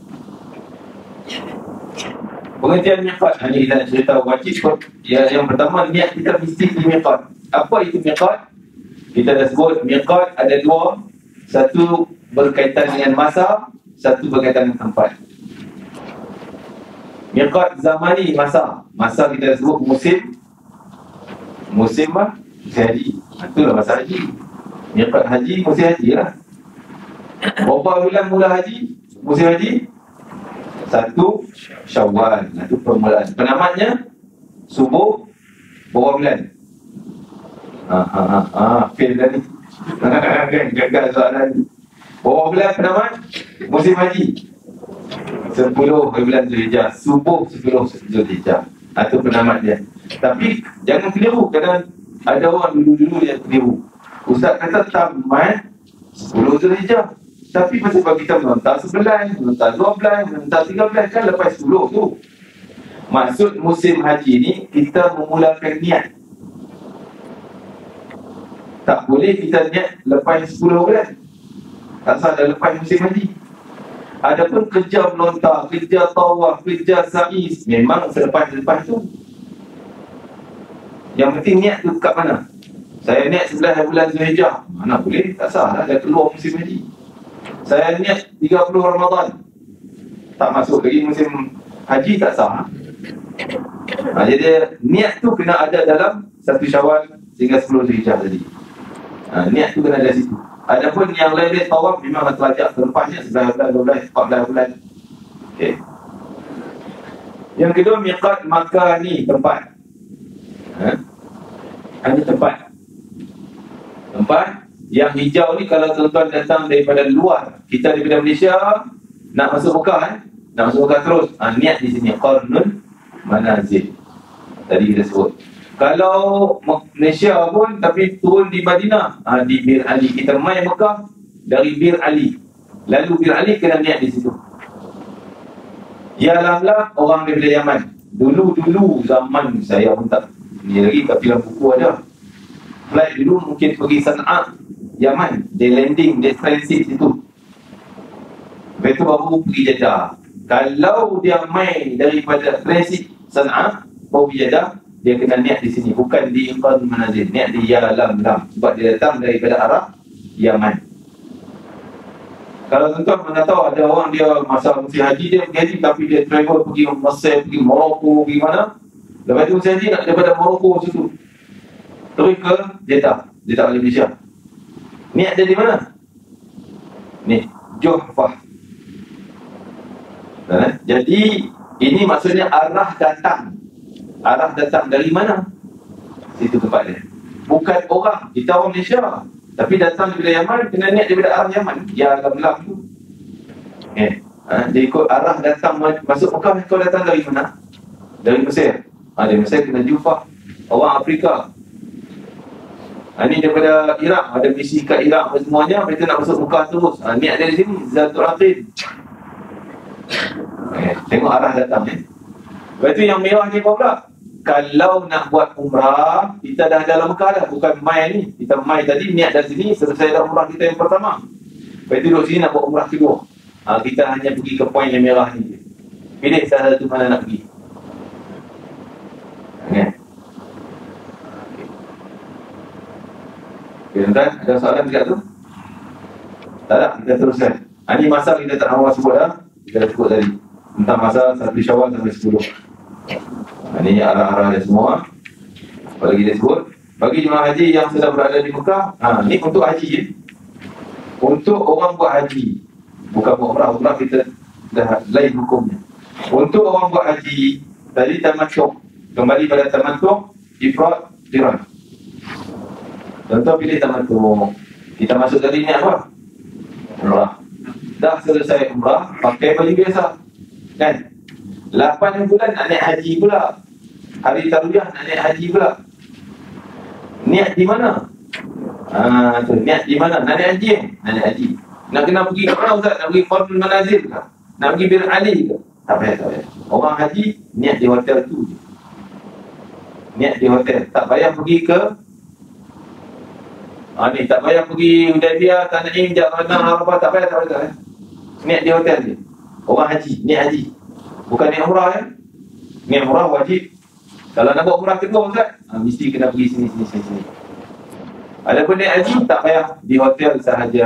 pengertian miqat. Ini kita nak cerita wajib. Yang pertama, niat kita mesti di miqat. Apa itu miqat? Kita dah sebut miqat ada dua. Satu berkaitan dengan masa, satu berkaitan dengan tempat. Miqat zamani, masa. Masa kita dah sebut musim. Musim lah, musim haji. Itulah masa haji. Miqat haji, musim haji lah. Berapa bulan mula haji? Musim haji 1 Syawal. Itu permulaan. Penamatnya subuh berapa bulan? Fail dah ni. Gagal soalan ni. Berapa bulan penamat musim haji? 10 bulan Zulhijjah. Subuh 10 Zulhijjah. Itu penamat dia. Tapi jangan keliru. Kadang ada orang dulu-dulu yang keliru. Ustaz kata tamat 10 Zulhijjah. Tapi masih bagi kita melontar 11, melontar 12, melontar 13, kan lepas 10 tu. Maksud musim haji ni, kita memulakan niat. Tak boleh kita niat lepas 10 bulan. Asal dah lepas musim haji. Adapun kerja melontar, kerja tawaf, kerja sa'i, memang selepas tu. Yang penting niat tu kat mana? Saya niat 11 bulan Zulhijjah. Mana boleh? Tak sah lah, dah keluar musim haji. Saya niat 30 Ramadan. Tak masuk lagi musim haji, tak sah. Jadi niat tu kena ada dalam 1 Syawal sehingga 10 Zulhijjah tadi. Niat tu kena ada situ. Adapun yang lain-lain tawaf memang terlajak terlepasnya 11 bulan, 12, 14 bulan. Okey. Yang kedua, miqat Makkah ni tempat. Ada tempat. Tempat yang hijau ni kalau tuan-tuan datang daripada luar, kita daripada Malaysia nak masuk Mekah nak masuk Mekah terus, niat di sini Qarnul Manazil. Tadi kita sebut. Kalau Malaysia pun tapi turun di Madinah, di Bir Ali. Kita main Mekah dari Bir Ali. Lalu Bir Ali kena niat di situ. Ya Lamlah orang daripada Yaman. Dulu zaman saya pun tak ni lagi, tapi dalam buku ada. Flight dulu mungkin pergi Sana'a, Yaman. Dia landing, dia transit situ. Lepas tu baru pergi Jeddah. Kalau dia main daripada transit Sana'a, baru pergi Jeddah, dia kena niat di sini, bukan di Qarnul Manazil. Niat di Ya Lam. Sebab dia datang daripada arah Yaman. Kalau tuan-tuan mana tahu ada orang dia masa musim haji dia pergi haji, tapi dia travel pergi Mesir, pergi Morocco, pergi mana. Lepas tu musim haji nak daripada Morocco situ terus ke Jeddah. Dia tak balik Malaysia. Niat dia di mana? Ni, Juhfah. Jadi ini maksudnya arah datang. Arah datang dari mana? Situ tempat dia. Bukan orang. Kita orang Malaysia, tapi datang daripada Yaman, kena niat daripada arah Yaman. Ya Lam tu. Dia ikut arah datang masuk Mekah. Kau datang dari mana? Dari Mesir. Dari Mesir kena Juhfah. Orang Afrika. Ini daripada Iraq. Ada misi kat Iraq semuanya. Mereka nak masuk Mekah terus. Niat dari sini Zatul Aqid. Tengok arah datang. Lepas tu yang merah ni apa pula? Kalau nak buat umrah, kita dah dalam Mekah dah. Bukan mai ni. Kita mai tadi, niat dari sini, selesai dah umrah kita yang pertama. Lepas tu duduk sini nak buat umrah kedua. Kita hanya pergi ke poin yang merah ni. Pilih salah satu mana nak pergi. Okay, tuan-tuan, ada soalan dekat tu? Tak ada, kita teruskan. Ini masa kita tak nak sebut dah. Kita dah sebut tadi tentang masa 1 Syawal sampai 10. Ini arah-arah dia semua. Apa lagi dia sebut? Bagi jemaah haji yang sedang berada di Mekah, ni untuk haji. Untuk orang buat haji, bukan buat umrah. Umrah kita dah lain hukumnya. Untuk orang buat haji, tadi tamattu'. Kembali pada tamattu', ifrad, qiran. Contoh pilih tamattu'. Kita masuk tadi ni apa? Umrah. Dah selesai umrah, pakai baju biasa. Kan? 8 bulan nak naik haji pula. Hari tarwiyah nak naik haji pula. Niat di mana? Tu, niat di mana? Nak naik haji Nak naik haji. Nak kena pergi ke mana Ustaz? Nak pergi Qarnul Manazil ke? Nak pergi Bir Ali ke? Tak payah. Orang haji, niat di hotel tu. Niat di hotel. Tak payah pergi ke ni, tak payah pergi Hudaybiyah, Tan'im, Ja'rana, Arafah. Tak payah. Niat di hotel je. Orang haji, niat haji. Bukan niat umrah ya. Niat umrah wajib. Kalau nak buat umrah kedua Ustaz, mesti kena pergi sini. Adapun niat haji, tak payah di hotel sahaja.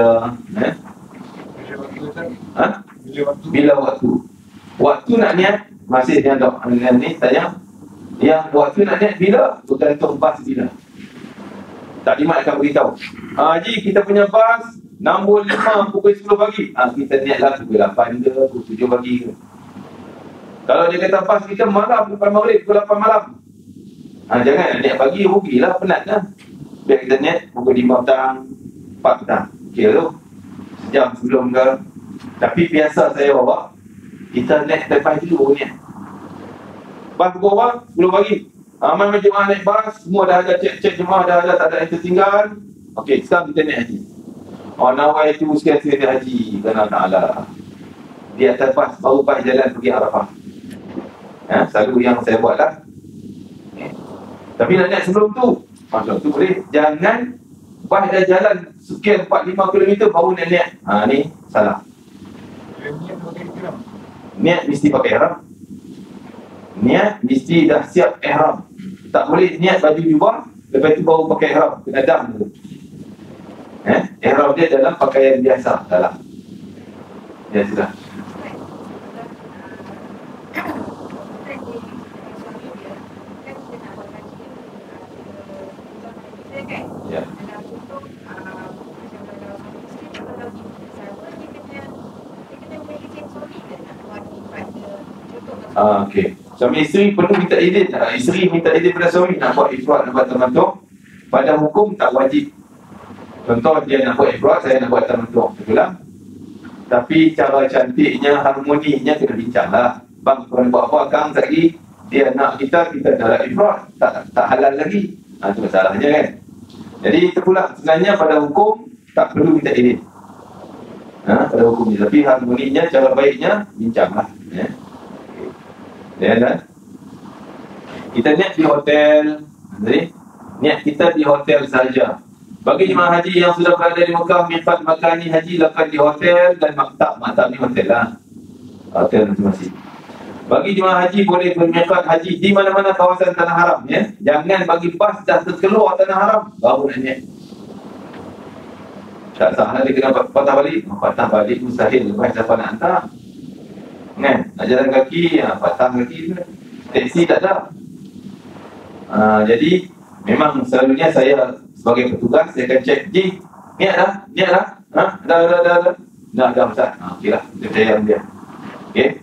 Bila waktu? Waktu nak niat, masih dengan ni sayang. Yang waktu nak niat bila? Bergantung bas bila. Taklimat akan beritahu. Haji, kita punya bas nombor 5 pukul 10 pagi. Kita niatlah pukul 8 ke, pukul 7 pagi ke. Kalau dia kata bas kita malam, lepas maghrib, pukul 8 malam. Jangan niat pagi, rugilah, penat lah. Biar kita niat pukul 5 petang, 4 petang. Okey tu. Sejam sebelum ke. Tapi biasa saya bawa, kita niat lepas dulu baru niat. Bas pukul berapa? 10 pagi. Ramai jemaah naik bas, semua dah ada cek jemaah, dah ada, tak ada yang tertinggal. Okey, sekarang kita naik haji. nawai itu sekali haji kerana Ta'ala. Di atas pas, baru pas jalan pergi Arafah. Selalu yang saya buat lah. Tapi nak naik sebelum tu, sebelum tu boleh. Jangan pas dah jalan sekian 4-5 km baru nak naik. Ni salah. Niat mesti pakai ihram. Niat mesti dah siap ihram. Tak boleh niat baju jubah lepas tu baru pakai ihram. Kena dam dulu. Ihram dia dalam pakaian biasa. Salah. Ya sudah. Ya. Okey. Suami isteri perlu minta izin. Isteri minta izin pada suami nak buat ifrat, nak buat tamattu'. Pada hukum tak wajib. Contoh dia nak buat ifrat, saya nak buat tamattu'. Betul lah. Tapi cara cantiknya, harmoninya kena bincang lah. Bang, kau nak buat apa? Kang lagi dia nak kita dah nak ifrat. Tak halal lagi. Itu masalahnya kan. Jadi terpulang. Sebenarnya pada hukum tak perlu minta izin. Pada hukumnya. Tapi harmoninya, cara baiknya bincang lah. Dan kita niat di hotel. Jadi niat kita di hotel saja. Bagi jemaah haji yang sudah berada di Mekah, miqat makani haji lakukan di hotel dan maktab ni hotel lah. Hotel masing-masing. Bagi jemaah haji boleh bermiqat haji di mana-mana kawasan tanah haram, ya. Jangan bagi pas dah terkeluar tanah haram baru nak niat. Tak sah dia kena patah balik. Patah balik mustahil. Lepas siapa nak hantar? Kan? Nak jalan kaki, patah kaki tu. Teksi tak ada. Jadi memang selalunya saya sebagai petugas, saya akan cek. Ji, niat dah? Dah Ustaz. Okey lah, kita percaya dia. Okey.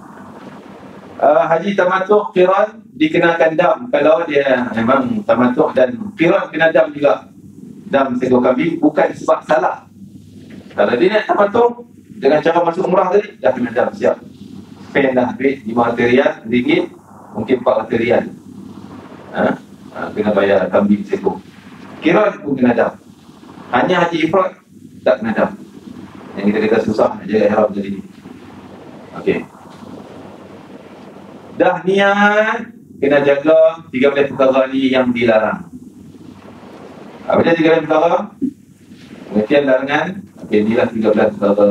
Haji tamattu' qiran dikenakan dam. Kalau dia memang tamattu' dan qiran kena dam juga. Dam seekor kambing bukan sebab salah. Kalau dia nak tamattu' dengan cara masuk umrah tadi, dah kena dam, siap. Pen dah ambil RM500, ringgit, mungkin RM400. Kena bayar kambing seekor. Qiran pun kena dam. Hanya haji ifrat tak kena dam. Yang kita kata susah nak jaga ihram jadi. Okey. Dah niat, kena jaga 13 perkara ni yang dilarang. Apa dia 13 perkara? Pengertian larangan. Okey, inilah 13 perkara.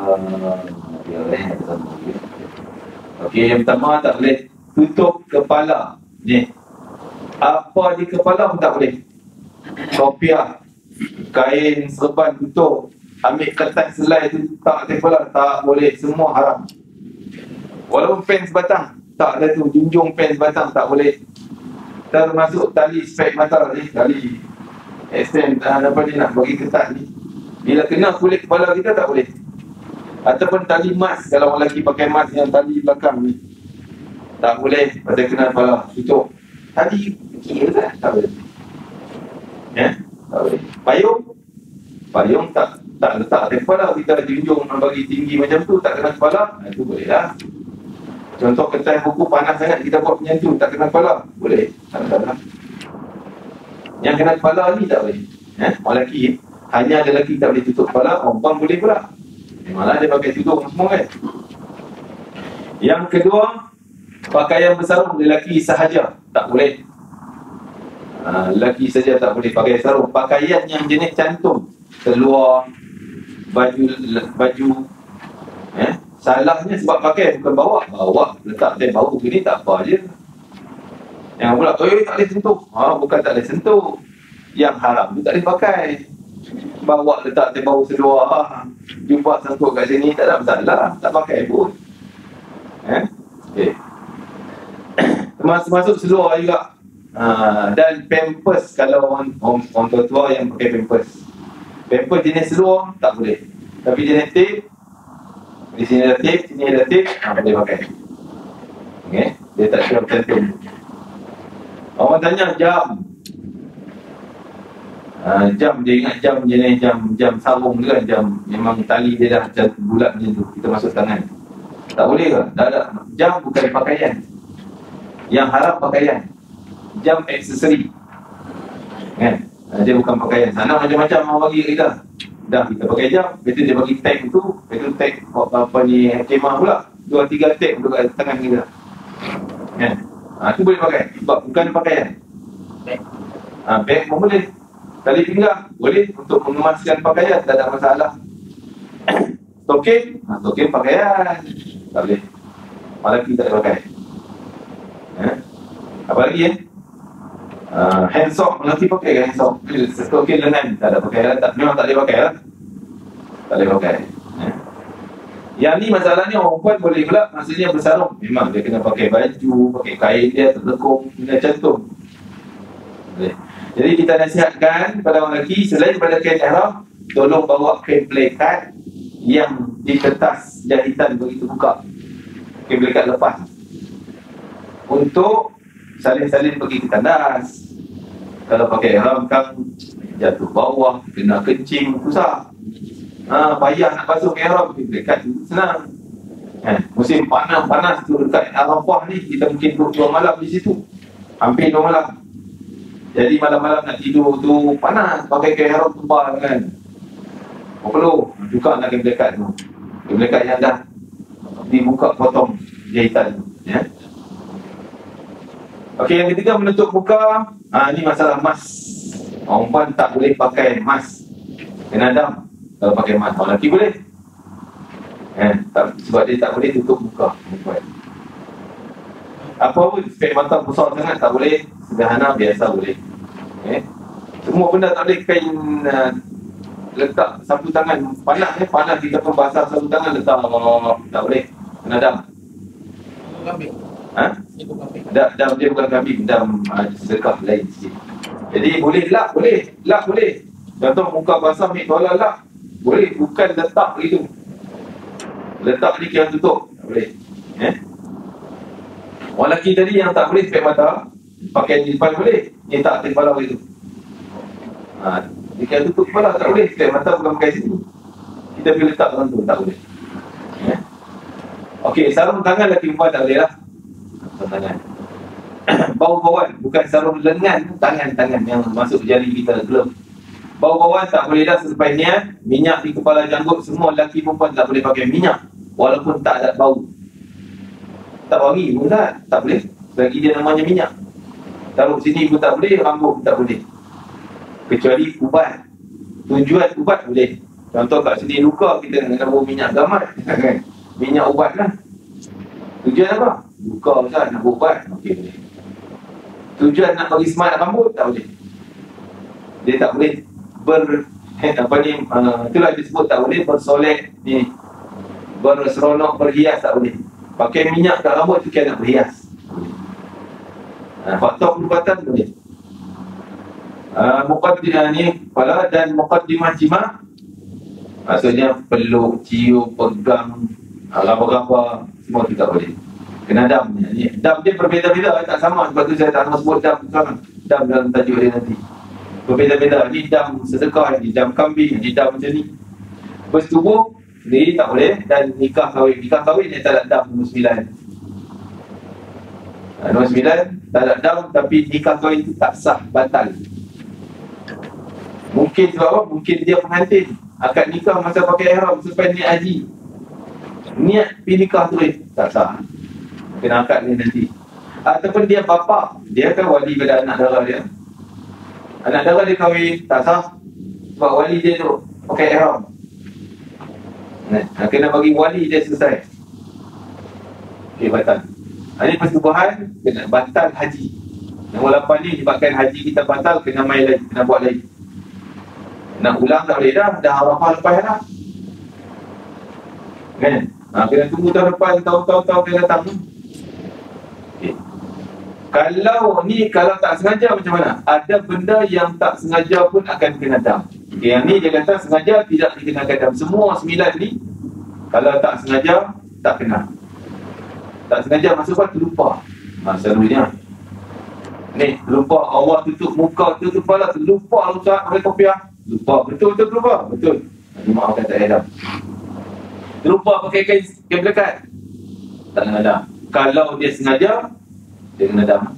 Okey, yang pertama tak boleh tutup kepala. Ni. Apa di kepala pun tak boleh. Kopiah, kain serban tutup, ambil kertas selai tu tak di kepala, tak boleh. Semua haram. Walaupun pen sebatang, tak ada tu. Junjung pen sebatang, tak boleh. Termasuk tali spek mata ni, tali extend, apa dia nak bagi kertas ni. Bila kena kulit kepala kita tak boleh. Ataupun tali mask, kalau orang lelaki pakai mask yang tali belakang ni, tak boleh pada kena kepala, tutup. Tali kecil kan? Tak boleh. Ya? Tak boleh. Payung tak letak di kepala. Kita junjung bagi tinggi macam tu, tak kena kepala, itu boleh lah. Contoh kertas buku panas sangat, kita buat macam tu, tak kena kepala, boleh. Tak ada. Yang kena kepala ni tak boleh. Orang lelaki, hanya ada lelaki tak boleh tutup kepala, perempuan boleh pula. Memanglah dia pakai tudung semua kan. Yang kedua, pakaian bersarung lelaki sahaja tak boleh. Lelaki saja tak boleh pakai sarung. Pakaian yang jenis cantum, seluar, baju. Salahnya sebab pakai bukan bawa letak dia bau begini tak apa je. Yang pula tak boleh sentuh. Bukan tak boleh sentuh. Yang haram tu tak boleh pakai. Bawa letak dia bau seluar, jumpa sangkut kat sini, tak ada masalah, tak pakai pun. Okay. Termasuk seluar juga. Dan pampers, kalau orang tua yang pakai pampers jenis seluar tak boleh. Tapi jenis tape, di sini ada tape, sini ada tape, boleh pakai. Okay? Dia tak kira cantum. Orang tanya jam. Jam, dia ingat jam jenis jam sarung tu kan, jam memang tali dia dah macam bulat macam tu, kita masuk tangan. Tak boleh ke? Tak ada. Jam bukan pakaian. Yang haram pakaian. Jam aksesori. Kan? Dia bukan pakaian. Sana macam-macam orang bagi kita. Dah kita pakai jam, betul dia bagi tag tu, betul tag apa ni kemah pula. 2-3 tag untuk kat tangan kita. Kan? Tu boleh pakai. Sebab bukan pakaian. Beg pun boleh. Tali pinggang boleh untuk mengemaskan pakaian, tak ada masalah. Token, token pakaian. Tak boleh. Malah kita tak pakai. Apa lagi hand sock, lelaki pakai ke hand sock? Token lengan, tak ada pakai lah. Memang tak boleh pakai lah. Tak boleh pakai. Yang ni masalahnya orang perempuan boleh pula, maksudnya bersarung. Memang dia kena pakai baju, pakai kain dia terlekung, kena cantum. Boleh. Jadi kita nasihatkan pada orang lelaki, selain daripada kain ihram, tolong bawa kain pelekat yang di kertas jahitan begitu buka. Kain pelekat lepas. Untuk salin-salin pergi ke tandas. Kalau pakai ihram kan jatuh bawah, kena kencing, susah. Payah nak basuh kain ihram, kain pelekat senang. Musim panas tu dekat Arafah ni, kita mungkin duduk 2 malam di situ. Hampir 2 malam. Jadi malam-malam nak tidur tu panas, pakai kain ihram tebal kan. Perlu buka nak kain pelekat tu. Kain pelekat yang dah dibuka potong jahitan tu. Okey, yang ketiga menutup muka. Ni masalah mask. Orang perempuan tak boleh pakai mask. Kena dam kalau pakai mask. Orang lelaki boleh. Sebab dia tak boleh tutup muka perempuan. Apa pun spek mata besar sangat tak boleh. Sederhana biasa boleh. Semua benda tak boleh kain letak sapu tangan. Panas panas kita pun basah sapu tangan letak. Tak boleh. Kena dam. Dam dia bukan kambing, dam sedekah lain sikit. Jadi boleh lap boleh. Lap boleh. Contoh muka basah ambil tolak lap. Boleh, bukan letak begitu. Letak ni kira tutup. Tak boleh. Orang lelaki tadi yang tak boleh spek mata, pakai di depan boleh. Dia tak atas kepala begitu. Dia kira tutup kepala, tak boleh. Spek mata bukan pakai situ. Kita boleh letak dalam tu, tak boleh. Okey, sarung tangan lelaki perempuan tak boleh lah. Sarung tangan. Bau-bauan, bukan sarung lengan, tangan-tangan yang masuk jari kita, glove. Bau-bauan tak boleh dah sesuai niat. Minyak di kepala janggut, semua lelaki perempuan tak boleh pakai minyak walaupun tak ada bau. Tak wangi pun tak boleh. Lagi dia namanya minyak. Taruh sini pun tak boleh, rambut pun tak boleh. Kecuali ubat. Tujuan ubat boleh. Contoh kat sini luka, kita nak bau minyak gamat. Minyak ubat lah. Tujuan apa? Luka Ustaz, nak ubat. Okey, boleh. Tujuan nak bagi smart rambut, tak boleh. Dia tak boleh itulah disebut tak boleh bersolek ni, berseronok, berhias, tak boleh. Pakai minyak kat rambut tu kira nak berhias. Faktor perubatan boleh. Muqaddimah ni kepala dan muqaddimah jima, maksudnya peluk, cium, pegang, raba-raba, semua tu tak boleh. Kena dam ni. Dam dia berbeza-beza, tak sama. Sebab tu saya tak nak sebut dam sekarang. Dam dalam tajuk dia nanti berbeza-beza. Ni dam sedekah, ni dam kambing, ni dam macam ni. Bersetubuh ni tak boleh. Dan nikah kahwin. Nikah kahwin dia tak ada dam nombor 9. Nombor 9 tak ada dam, tapi nikah kahwin tu tak sah, batal. Mungkin sebab apa? Mungkin dia pengantin, akad nikah masa pakai ihram sampai niat haji. Niat pergi nikah tu tak sah. Kena akad ni nanti. Ataupun dia bapa, dia kan wali pada anak dara dia. Anak dara dia kahwin, tak sah. Sebab wali dia tu pakai ihram. Kena bagi wali dia selesai. Okey, batal. Ini persetubuhan, kena batal haji. Nombor 8 ni sebabkan haji kita batal, kena main lagi, kena buat lagi. Nak ulang tak boleh dah Arafah lepas dah. Kan? Kena tunggu tahun depan, tahun-tahun dia datang. Okay. Kalau tak sengaja macam mana? Ada benda yang tak sengaja pun akan kena dam. Okay, yang ni dia kata sengaja tidak dikenakan dam. Semua 9 ni, kalau tak sengaja, tak kena. Tak sengaja maksud apa? Terlupa. Selalunya ni, terlupa Allah tutup muka, tutup kepala, terlupa Ustaz pakai kopiah. Lupa, betul terlupa. Betul. Maafkan tak ada. Terlupa pakai kain pelekat. Tak kena dam. Kalau dia sengaja, dia kena dam.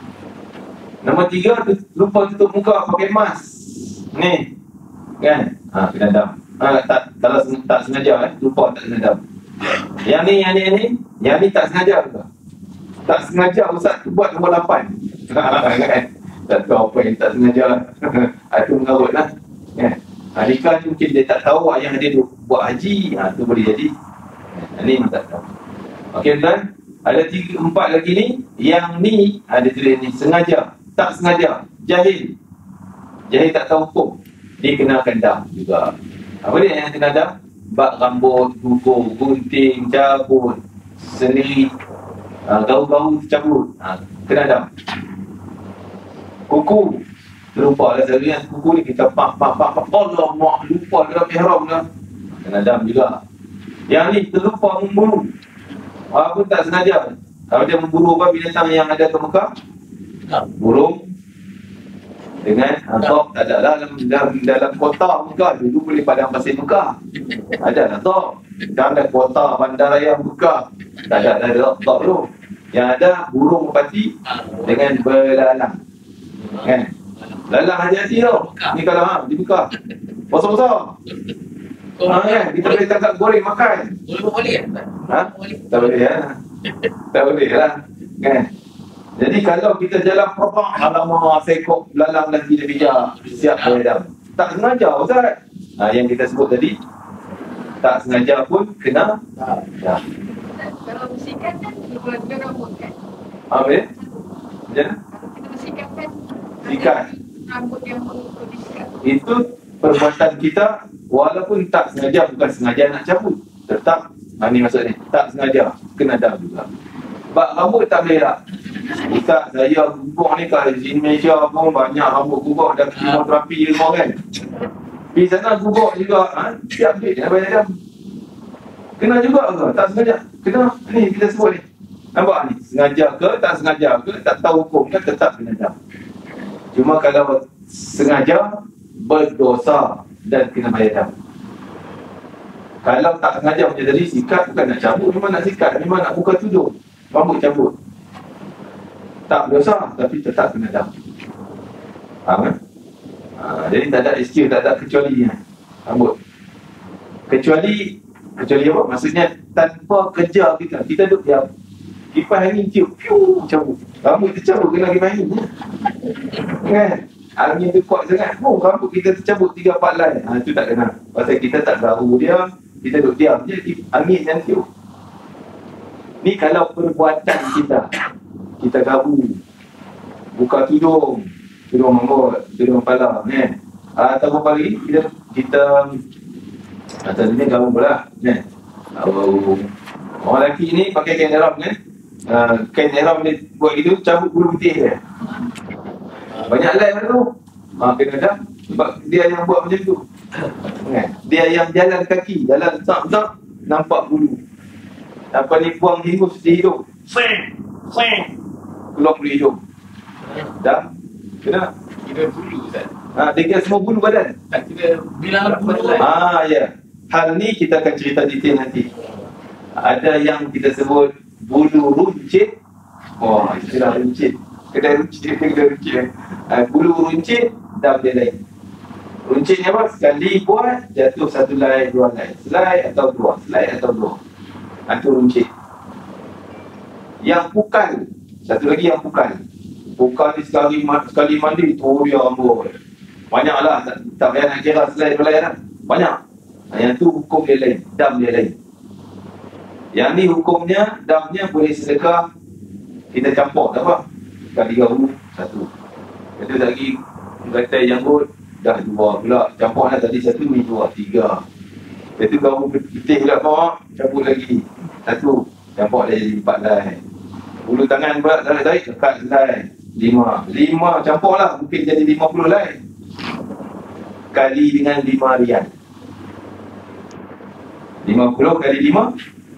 Nombor 3, lupa tutup muka pakai mask. Ni kan, kena dam. Kalau tak sengaja, lupa tak kena dam. Yang ni tak sengaja ke? Tak sengaja Ustaz buat nombor 8. Kan? Tak tahu apa yang tak sengaja. Itu mengarut lah. Nikah ni mungkin dia tak tahu ayah dia buat haji. Tu boleh jadi. Ni tak tahu. Okey tuan. Ada 4 lagi ni. Yang ni ada tulis ni sengaja, tak sengaja, jahil. Jahil tak tahu hukum. Dia kenakan dam juga. Apa dia yang kena dam? Bak rambut, gugur, gunting, cabut, sendi, gau-gau cabut. Kena dam. Kuku. Terlupa lah seharian kuku ni kita pak. Allah mak lupa dalam ihram dah. Kena dam juga. Yang ni terlupa memburu. Pun tak sengaja. Kalau dia memburu apa binatang yang ada ke Mekah? Burung. Dengan tok tak ada lah dalam kota Mekah. Dulu boleh padang pasir Mekah. Ada lah tok. Sekarang ada kota bandaraya Mekah. Tak ada tok tu. Yang ada burung merpati dengan belalang. Kan? Lalang hati-hati tau. Ni kalau dibuka besar-besar. Kan? Kita boleh tangkap goreng makan. Boleh? Tak boleh lah. Tak boleh lah. Kan? Jadi kalau kita jalan propang, alamak sekok belalang lagi dia bijak. Siap boleh dah. Tak sengaja Ustaz. Yang kita sebut tadi, tak sengaja pun kena. Kalau bersihkan kan dia rambut kan? Apa dia? Macam mana? Kalau kita bersihkan kan Sikat. rambut yang perlu disikat. Itu perbuatan kita walaupun tak sengaja, bukan sengaja nak cabut, tetap ni maksudnya tak sengaja kena dam juga. Bak rambut tak berak. Ustaz, saya gugur ni kat Indonesia pun banyak rambut gugur dan kemoterapi semua kan. Di sana gugur juga, siap duit nak bayar dam. Kena juga ke? Tak sengaja. Kena. Ni kita sebut ni. Nampak ni? Sengaja ke, tak sengaja ke, tak tahu hukum ke, tetap kena dam. Cuma kalau sengaja, berdosa dan kena bayar dam. Kalau tak sengaja macam tadi, sikat bukan nak cabut, memang nak sikat, memang nak buka tudung, rambut cabut. Tak berdosa, tapi tetap kena dam. Faham kan? Jadi tak ada excuse, tak ada kecuali rambut. Kecuali apa? Maksudnya tanpa kerja kita duduk diam. Kipas angin tiup, piu, cabut. Rambut tercabut kena kipas angin. Kan? Angin tu kuat sangat. Rambut kita tercabut 3-4 helai. Itu tak kena. Pasal kita tak garu dia, kita duduk diam je, angin yang tiup. Ni kalau perbuatan kita garu, buka tudung manggut, tudung kepala, kan? Atau apa lagi, kita atasnya garu pula, kan? Orang lelaki ni pakai kain ihram, kan? Kain ihram dia buat gitu, cabut bulu putih dia. Banyak lain lah tu. Kena dah. Sebab dia yang buat macam tu. Dia yang jalan kaki, jalan tak nampak bulu. Apa ni buang hingus di hidung. Seng. Keluar bulu hidung. Dah. Kena. Kira bulu Ustaz. Dia kira semua bulu badan. Tak kira bilangan bulu. Ya. Hal ni kita akan cerita detail nanti. Ada yang kita sebut bulu runcit. Istilah runcit. Kedai runcit. Bulu runcit, dam dia lain. Runcit ni apa? Sekali buat, jatuh 1 helai, 2 helai. Selai atau 2. Itu runcit. Yang pukal. Satu lagi yang pukal. Pukal ni sekali mandi, tu dia rambut. Banyaklah. Tak payah nak kira selai 2 helai lah. Banyak. Yang tu hukum dia lain. Dam dia lain. Yang ni hukumnya, damnya boleh sedekah. Kita campur, tak apa? Sekali garu, 1. Itu lagi gatai janggut, dah 2 pula. Campur lah tadi 1 ni 2, 3. Itu garu putih pula bawah, campur lagi 1. Campur dah jadi 4 helai. Bulu tangan pula tarik, dekat helai 5 campur lah, mungkin jadi 50 helai. Kali dengan 5 rial. 50 kali 5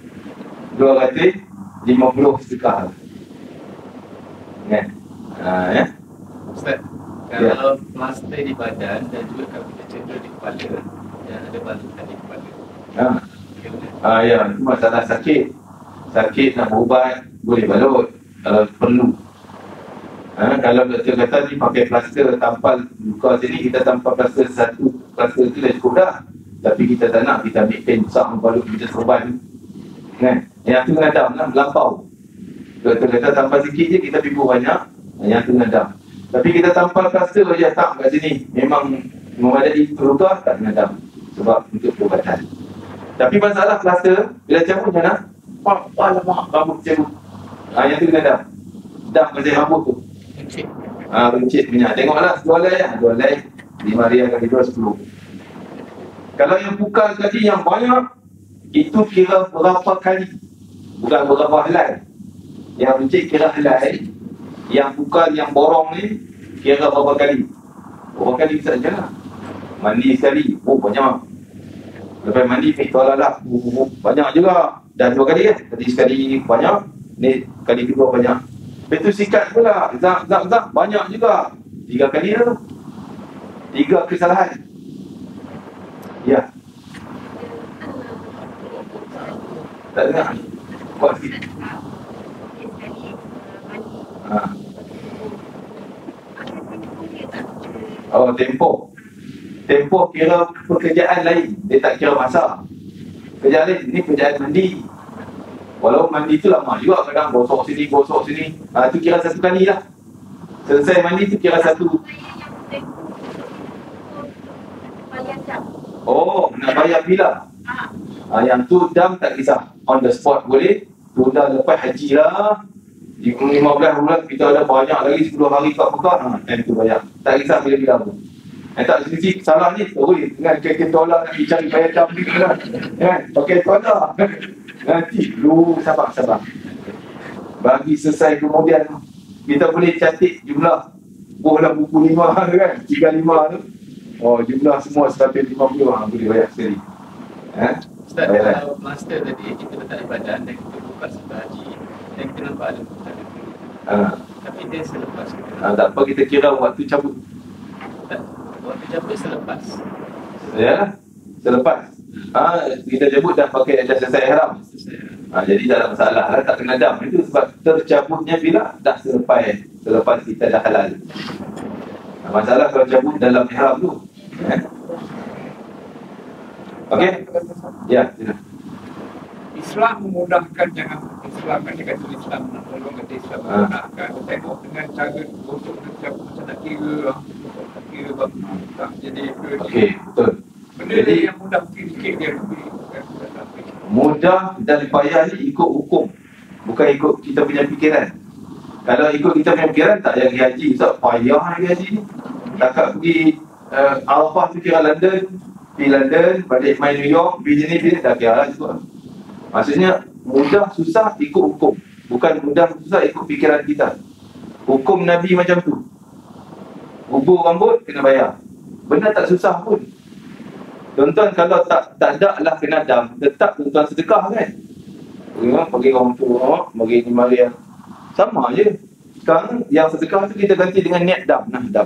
250 sedekah. Kan? Ya. Ustaz, kalau plaster di badan dan juga kalau kita cedera di kepala dan ada balutan di kepala. Ya, itu masalah sakit. Sakit nak berubat boleh balut kalau perlu. Kalau doktor kata ni pakai plaster tampal luka sini, kita tampal plaster satu, plaster tu dah cukup dah. Tapi kita tak nak, kita ambil pen besar baru kita serban kan. Yang tu ngadam lah, melampau. Doktor kata tampal sikit je, kita pipu banyak, yang tu ngadam. Tapi kita tampal plaster saja tak kat sini, memang memadai luka, tak ngadam. Sebab untuk perubatan. Tapi masalah plaster, bila cabut macam mana? Alamak, rambut cabut. Yang tu ngadam. Dam pasal rambut tu. Runcit minyak. Tengoklah 2 helai 2 helai 5 rial kali 2, 10. Kalau yang pukal tadi yang banyak, itu kira berapa kali, bukan berapa helai. Yang runcit kira helai, yang pukal, yang borong ni kira berapa kali. Berapa kali saja lah. Mandi sekali, banyak. Lepas mandi toilet lah, banyak juga. Dah 2 kali kan. Tadi sekali banyak, ni kali kedua banyak. Lepas tu sikat pula, zap, banyak juga. 3 kali tu. 3 kesalahan. Ya. Tak dengar. Kuat sikit. Tempoh kira pekerjaan lain. Dia tak kira masa. Kerjaan lain, ni kerjaan mandi. Walau mandi tu lama juga, kadang gosok sini. Tu kira 1 kali lah. Selesai mandi tu kira 1. Nak bayar bila? Yang tu jam tak kisah. On the spot boleh. Tu dah lepas haji lah. 15 bulan kita ada banyak lagi 10 hari kat Mekah. Time tu bayar. Tak kisah bila pun. Tak sisi salah ni. Dengan kek dolar nak cari bayar jam ni kan. Pakai dolar. Nanti dulu sabar. Bagi selesai kemudian kita boleh cantik jumlah dalam buku 5 kan, 35 tu. Jumlah semua 150 boleh bayar sekali. Ustaz, kalau master tadi kita letak di badan dan kita buka sampai haji dan kita nampak ada tapi dia selepas tak apa, kita kira waktu cabut. Waktu cabut selepas. Ya, selepas. Kita cabut dah pakai, dah selesai ihram. Jadi tak ada masalah lah, tak kena dam. Itu sebab tercabutnya bila dah selepas kita dah halal. Masalah kalau cabut dalam ihram tu. Okey? Ya, sila. Islam memudahkan, jangan Islam kan dia kata Islam nak tolong, kata Islam memudahkan. Tengok dengan cara gosok dan cabut macam nak kira tak jadi. Okey, betul. Benda jadi, yang mudah sikit dia mudah dan payah ni ikut hukum, bukan ikut kita punya fikiran. Kalau ikut kita punya fikiran, tak jadi haji. Sebab payah haji ni. Takkan pergi Arafah tu kira London, pergi London, balik main New York, pergi sini, dah kira lah juga. Maksudnya mudah susah ikut hukum, bukan mudah susah ikut fikiran kita. Hukum Nabi macam tu. Ubur rambut kena bayar. Benda tak susah pun. Tuan-tuan kalau tak ada lah kena dam, tetap tuan-tuan sedekah kan. Bagi orang tua, bagi ni Maria. Sama je. Sekarang yang sedekah tu kita ganti dengan niat dam. Nah dam.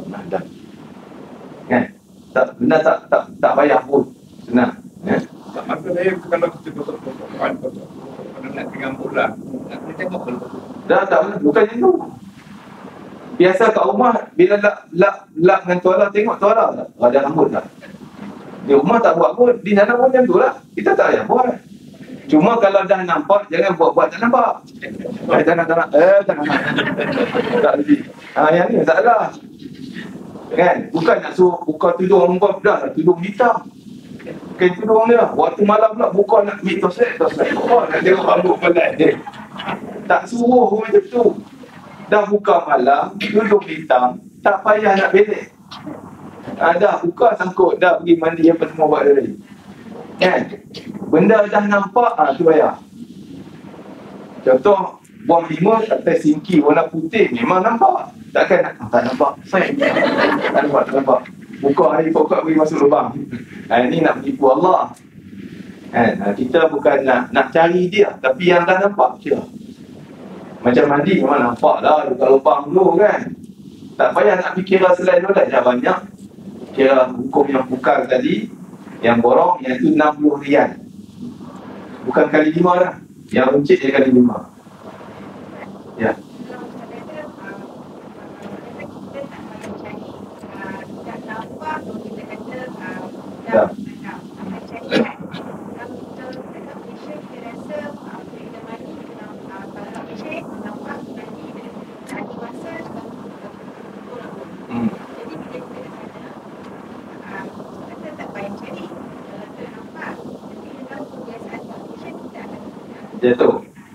Kan? Benda tak payah pun. Senang. tak maksud saya kalau kita gosok-gosokkan kalau nak tengah bola nak kena tengok dulu. Dah tak, bukan macam tu. Biasa kat rumah bila lap dengan tuala, tengok tuala tak? Ada rambut tak? Di rumah tak buat pun, di sana pun macam tu lah. Kita tak payah buat. Cuma kalau dah nampak, jangan buat-buat tak nampak. Tak nak. Tak lebih. Yang ni masalah. Kan? Bukan nak suruh buka tudung perempuan, dah lah tudung hitam. Kain tudung dia. Waktu malam pula buka nak ambil toslet. Nak tengok rambut pelat dia. Tak suruh macam tu. Dah buka malam, tudung hitam, tak payah nak belik. Dah buka sangkut, dah pergi mandi apa semua buat tadi. Kan? Benda dah nampak, tu payah. Contoh, buang lima atas singki warna putih, memang nampak. Takkan tak nampak. Sayang. Tak nampak. Buka hari pokok pergi masuk lubang. Ini nak menipu Allah. Kita bukan nak cari dia, tapi yang dah nampak je. Macam mandi memang nampak lah buka lubang dulu kan. Tak payah nak fikir selain tu dah banyak. Kira hukum yang pukar tadi, yang borong, yang itu 60 rial. Bukan kali 5 lah. Yang runcit dia kali 5. Ya. Dam. Macam ni kan. Kalau kita dekat Malaysia, kita rasa kita mandi, kalau kat Malaysia, nampak mandi ada masa jadi bila kita kat sana, kita tak payah cari. Kalau kita nampak, nanti dalam kebiasaan kat Malaysia, kita akan Jatuh.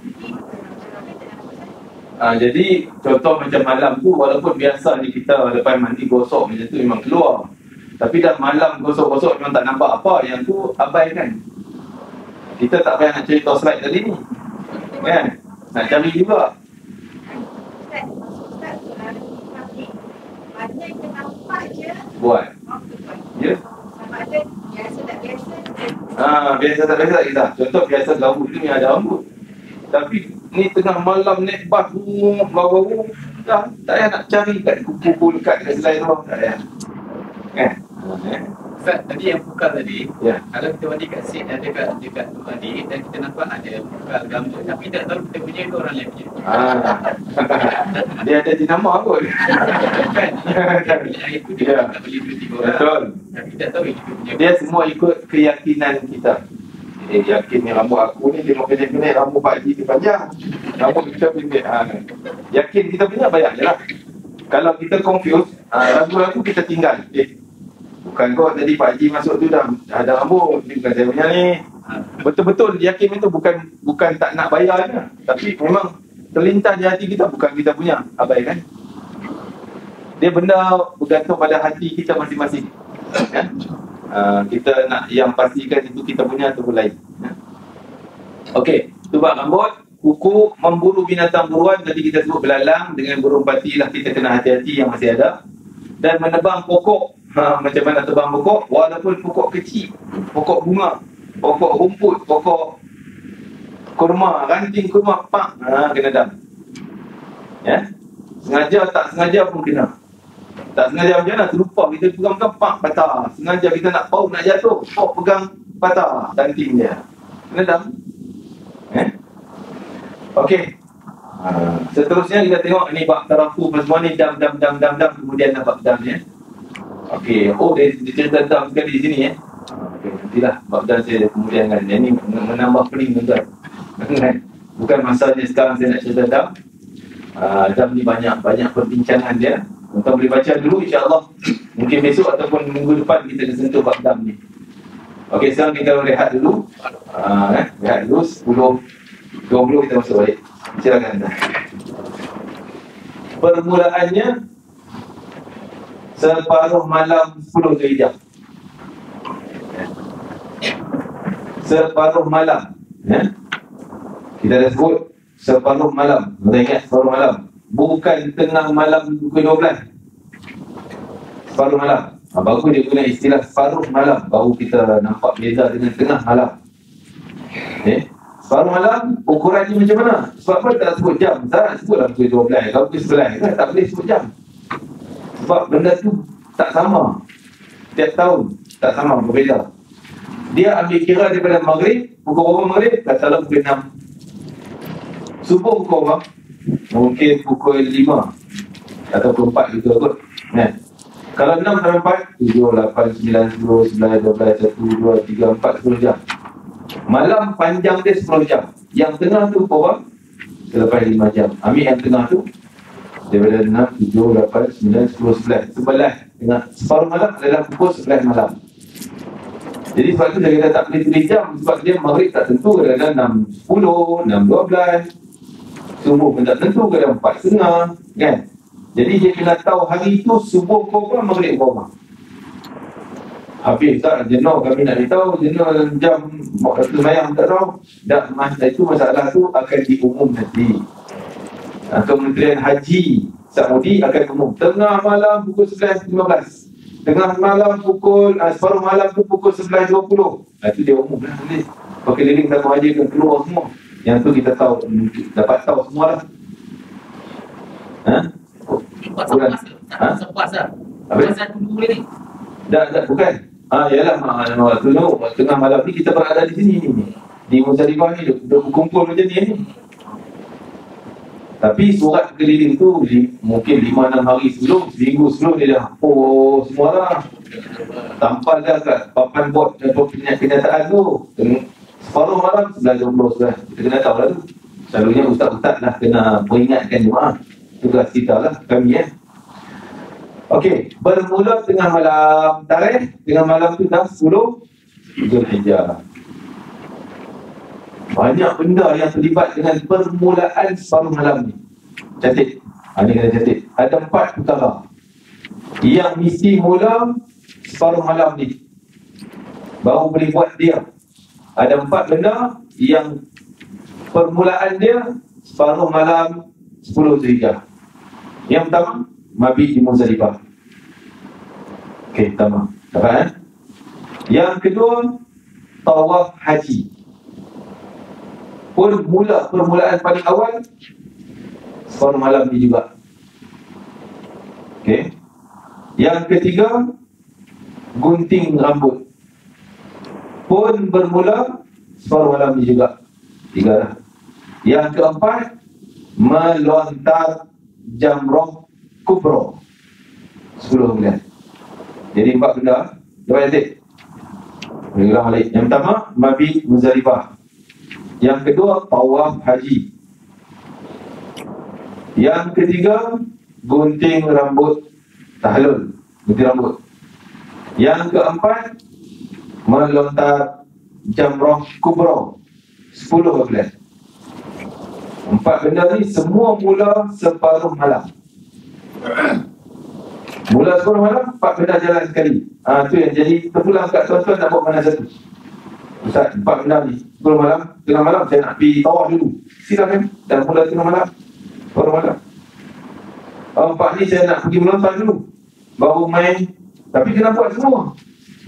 Jadi contoh macam malam tu, walaupun biasa ni kita lepas mandi gosok macam tu memang keluar, tapi dah malam gosok-gosok memang tak nampak apa. Yang tu abaikan. Kita tak payah nak cari torchlight tadi ni, kan? Nak cari juga. Ustaz, mana kita nampak je Buat. Ya. sama ada biasa tak biasa. Biasa tak biasa tak kisah. Contoh biasa rambut ni ada rambut, tapi ni tengah malam naik bas bau-bau, dah tak payah nak cari kat kuku dekat selai tu, tak payah. Kan? Ustaz, tadi yang pukal tadi, Ya. kalau kita mandi kat seat dekat mandi dan kita nampak ada pukal gambar, tapi tak tahu kita punya ke orang lain punya. Dia ada jenama kot. Kan? Bila air tu dia tak boleh tiga orang. Betul. Tapi tak tahu itu punya. Dia semua ikut keyakinan kita. Yakin ni rambut aku ni 5 minit rambut Pak Haji ni panjang, rambut kita pendek. Yakin kita punya bayar je lah. Kalau kita confuse, ragu-ragu kita tinggal. Bukan kau tadi Pak Haji masuk tu dah ada rambut, ni bukan saya punya ni. Betul-betul yakin itu bukan tak nak bayar je, tapi memang terlintas di hati kita, bukan kita punya. Abaikan. Dia benda bergantung pada hati kita masing-masing. Ya? Kita nak yang pastikan itu kita punya, tu lain. Okey, tubat rambut, kuku, memburu binatang buruan, tadi kita sebut belalang, dengan burung pati lah kita kena hati-hati yang masih ada. Dan menebang pokok, macam mana tebang pokok, walaupun pokok kecil, pokok bunga, pokok rumput, pokok kurma, ranting kurma, pak, kena dam. Ya, sengaja tak sengaja pun kena. Tak sengaja macam mana, terlupa kita pegang pak patah. Sengaja kita nak pauk nak jatuh, pauk pegang patah ranting dia. Kena dam. Okey. Seterusnya kita tengok ni bab tarafu semua ni dam, kemudian dapat dam ya. Okey, dia cerita dam sekali di sini ya. Okey, nantilah bab dam saya kemudian kan. Yang ni menambah pening tuan. Bukan masanya sekarang saya nak cerita dam. Dam ni banyak perbincangan dia. Tuan boleh baca dulu, insya-Allah. Mungkin besok ataupun minggu depan kita akan sentuh bab dam ni. Okey, sekarang kita rehat dulu. Rehat dulu 10-20 kita masuk balik. Silakan anda. Permulaannya separuh malam 10 Zulhijjah. Separuh malam. Kita dah sebut separuh malam. Kita ingat separuh malam, bukan tengah malam pukul 12. Separuh malam. Baru dia guna istilah separuh malam, baru kita nampak beza dengan tengah malam. Separuh malam, ukurannya macam mana? Sebab apa tak sebut jam? Tak sebutlah pukul 12, kalau pukul 11 kan tak boleh sebut jam. Sebab benda tu tak sama. Tiap tahun tak sama, berbeza. Dia ambil kira daripada maghrib, pukul berapa maghrib? Katalah pukul 6. Subuh pukul berapa? Mungkin pukul 5 atau pukul 4 gitu kot. Kalau 6 sampai 4, 7, 8, 9, 10, 11, 12, 1, 2, 3, 4, 10 jam. Malam panjang dia 10 jam. Yang tengah tu berapa? Selepas 5 jam. Ambil yang tengah tu daripada 6, 7, 8, 9, 10, 11. Tengah separuh malam adalah pukul 11 malam. Jadi sebab tu kita tak boleh tulis jam, sebab dia maghrib tak tentu, kadang-kadang 6.10, 6.12. Subuh pun tak tentu, kadang 4.30, kan? Jadi dia kena tahu hari itu subuh pukul berapa, maghrib pukul berapa. Habis tak jenuh kami nak beritahu, jenuh jam waktu mayang tak tahu. Dah masa itu, masalah tu akan diumum nanti. Kementerian Haji Saudi akan umum tengah malam pukul 11.15, tengah malam pukul separuh malam tu pukul 11.20. Itu dia umum lah nanti. Keliling satu haji akan keluar semua. Yang tu kita tahu, dapat tahu semua lah. Sepuas lah. Habis? Satu dua ni. Tak, bukan. Yalah, waktu tu tengah malam ni kita berada di sini ni. Di Muzdalifah ni, dia berkumpul macam ni. Tapi surat keliling tu mungkin 5-6 hari sebelum, seminggu sebelum dia dah semua lah. Tampal dah kat papan bot kenyataan tu. Separuh malam 11.20 sudah. Kita kena tahu lah tu. Selalunya ustaz-ustaz lah kena peringatkan jemaah. Tugas kita lah, kami Okey, bermula tengah malam tarikh, tengah malam tu dah 10 Zulhijjah. Banyak benda yang terlibat dengan permulaan separuh malam ni. Catat. Ini kena catat. Ada 4 perkara yang mesti mula separuh malam ni, baru boleh buat dia. Ada 4 benda yang permulaan dia separuh malam 10 Zulhijjah. Yang pertama, mabit di Muzdalifah. Okey, pertama. Dapat Yang kedua, tawaf haji. Pun permulaan paling awal separuh malam ni juga. Okey. Yang ketiga, gunting rambut. Pun bermula separuh malam ni juga. 3 dah. Yang keempat, melontar jamrah kubra 10 bulan. Jadi 4 benda. Dapat nanti ulang balik. Yang pertama, mabit Muzdalifah. Yang kedua, tawaf haji. Yang ketiga, gunting rambut tahlul, gunting rambut. Yang keempat, melontar jamrah kubra 10 bulan. 4 benda ni semua mula separuh malam. Mula separuh malam, 4 benda jalan sekali. Tu yang jadi terpulang kat tuan-tuan nak buat mana satu. Ustaz, 4 benda ni 10 malam, tengah malam saya nak pergi tawaf dulu. Silakan. Dan mula tengah malam, separuh malam. 4 ni saya nak pergi melontar dulu, baru main. Tapi kena buat semua.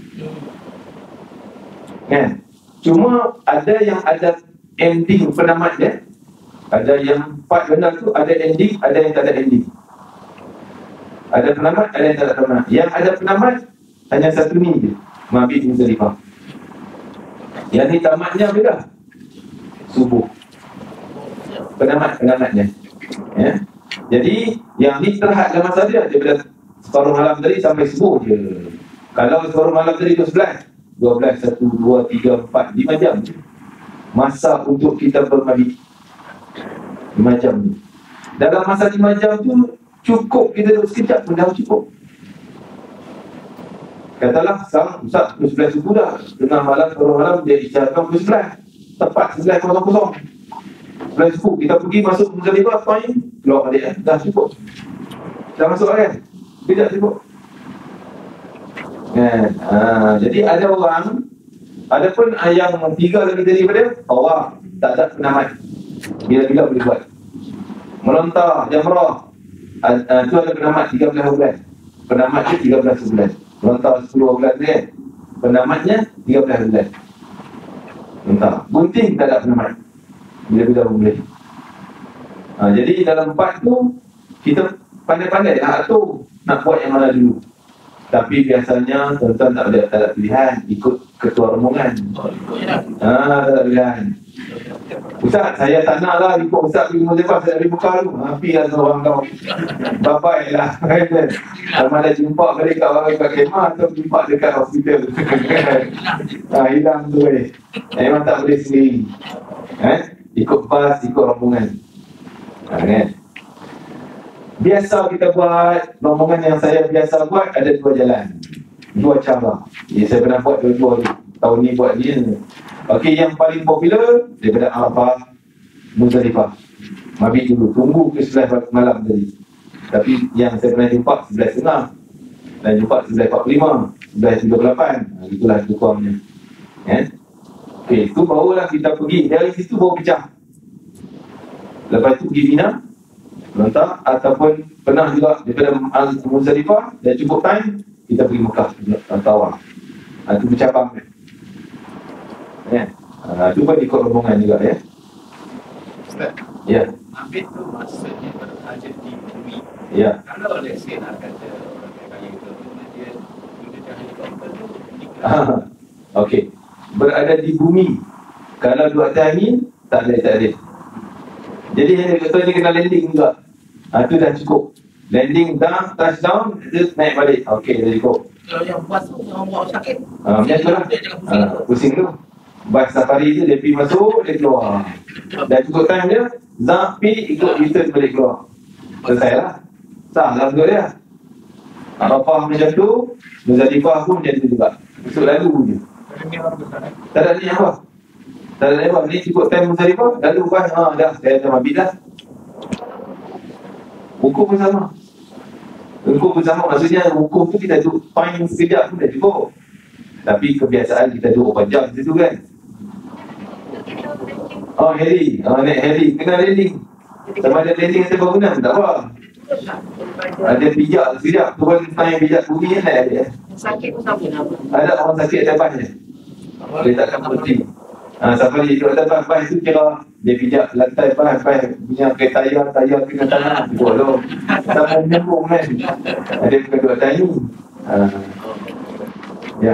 Kan? Cuma ada yang ada ending penamat dia. Ada yang 4 benda tu ada ending, ada yang tak ada ending. Ada penamat, ada yang tak ada penamat. Yang ada penamat hanya satu ni je, mabit Muzdalifah. Yang ni tamatnya bila? Subuh. Penamatnya. Ya. Jadi yang ni terhad dalam masa dia bila separuh malam tadi sampai subuh je. Kalau separuh malam tadi 12, 1, 2, 3, 4, 5 jam je masa untuk kita bermabit. 5 jam ni. Dalam masa 5 jam tu cukup kita duduk sekejap pun dah cukup. Katalah sekarang Ustaz pukul 11 subuh dah, tengah malam, separuh malam dia isyaratkan pukul 11, tepat 11.00 11 subuh kita pergi masuk Muzdalifah, keluar balik dah cukup. Dah masuk kan? Tidak cukup kan? Jadi ada orang, ada pun yang 3 lagi daripada tawaf, tak ada penamat. Bila-bila boleh buat. Melontar jamrah, tu ada penamat 13 bulan. Penamat dia 13 bulan. Melontar 10 bulan dia. Penamatnya 13 bulan. Melontar. Gunting tak ada penamat. Bila-bila boleh. Jadi dalam 4 tu kita pandai-pandai lah atur nak buat yang mana dulu. Tapi biasanya tuan-tuan tak ada pilihan, ikut ketua rombongan. Tak ada pilihan. Ustaz, saya tak nak lah ikut Ustaz pergi Muzdalifah, saya nak pergi Mekah dulu. Hampir lah seorang kau. Bye-bye lah. Sama ada jumpa balik kat orang kat kemah atau jumpa dekat hospital. Hilang tu memang tak boleh sendiri. Ikut bas, ikut rombongan. Kan? Biasa kita buat, rombongan yang saya biasa buat ada 2 jalan, 2 cara. Saya pernah buat 2 ni. Tahun ni buat ni. Okey, yang paling popular daripada Arafah, Muzdalifah. Mabit dulu, tunggu ke 11 malam tadi. Tapi yang saya pernah jumpa 11.30 dan jumpa 11.45, 11.38. Itulah kurangnya. Okey, itu barulah kita pergi. Dari situ baru pecah. Lepas tu pergi Mina, melontar, ataupun pernah juga daripada Muzdalifah, dah cukup time, kita pergi Mekah, tawaf. Itu bercabang kan. Itu pun ikut rombongan juga ya. Ustaz, ya. mabit tu maksudnya berada di bumi. Ya. Kalau let's say nak kata orang kaya itu, dia guna helikopter tu. Okey, berada di bumi. Kalau duduk atas angin, tak ada. Jadi helikopter ni kena landing juga. Itu dah cukup. Landing dah, touchdown, dia naik balik. Okey, dah cukup. Kalau yang bas tu yang bawa sakit. Macam tu lah. Dia jangan pusing tu. Pusing tu. Bas safari tu dia pergi masuk, dia keluar. Dah cukup time dia, Zak pergi ikut return balik keluar. Selesai lah. Sah lah untuk dia. Arafah macam tu, Muzdalifah pun macam tu juga. Besok lalu je. Tak ada ni apa. Tak ada ni apa. Ni cukup time Muzdalifah, lalu kan, dah, saya dah mabit dah. Hukum pun sama. Hukum pun sama, maksudnya hukum tu kita duduk time sekejap pun dah cukup. Tapi kebiasaan kita duduk berapa jam situ kan. Heli. Naik heli. Kena landing. Sama ada landing atau bangunan, tak apa. Ada pijak sekejap. Turun time pijak bumi kan naik dia. Sakit pun sama nama. Ada orang sakit atas bas je. Dia takkan berhenti. Safari duduk atas bas. Bas tu kira dia pijak lantai bas. Bas punya kereta tayar kena tangan. Cukup tu. Sama menyambung kan. Dia kena duduk atas ni. Ya.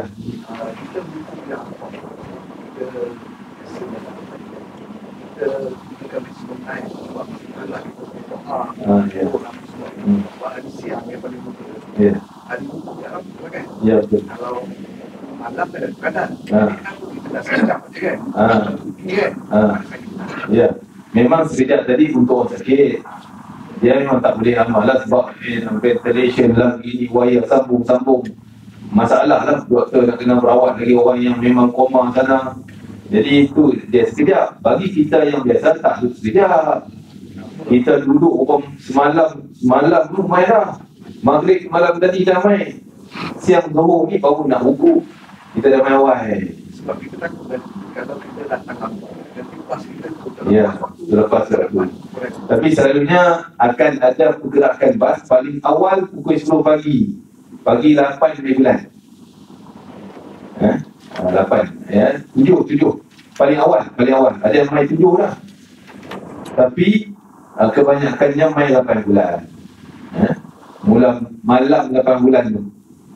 Ya. Ya betul. Kalau malam kadang-kadang kita dah sedap je kan. Ya. Memang sekejap tadi untuk orang sakit. Dia memang tak boleh amal lah sebab ventilation lah, gini, wire sambung. Masalah lah doktor nak kena berawat lagi orang yang memang koma sana. Jadi itu dia sekejap. Bagi kita yang biasa tak duduk sekejap. Kita duduk semalam tu main dah. Maghrib malam tadi dah main. Siang zuhur ni baru nak buku. Kita dah main awal. Sebab kita takut kan, kalau kita datang lambat, nanti pas kita ya, terlepas waktu. Tapi selalunya akan ada pergerakan bas paling awal pukul 10 pagi. Pagi 8 bulan. 8 ya, 7 paling awal. Ada yang main 7 dah. Tapi kebanyakannya main 8 bulan. Mula malam 8 bulan tu.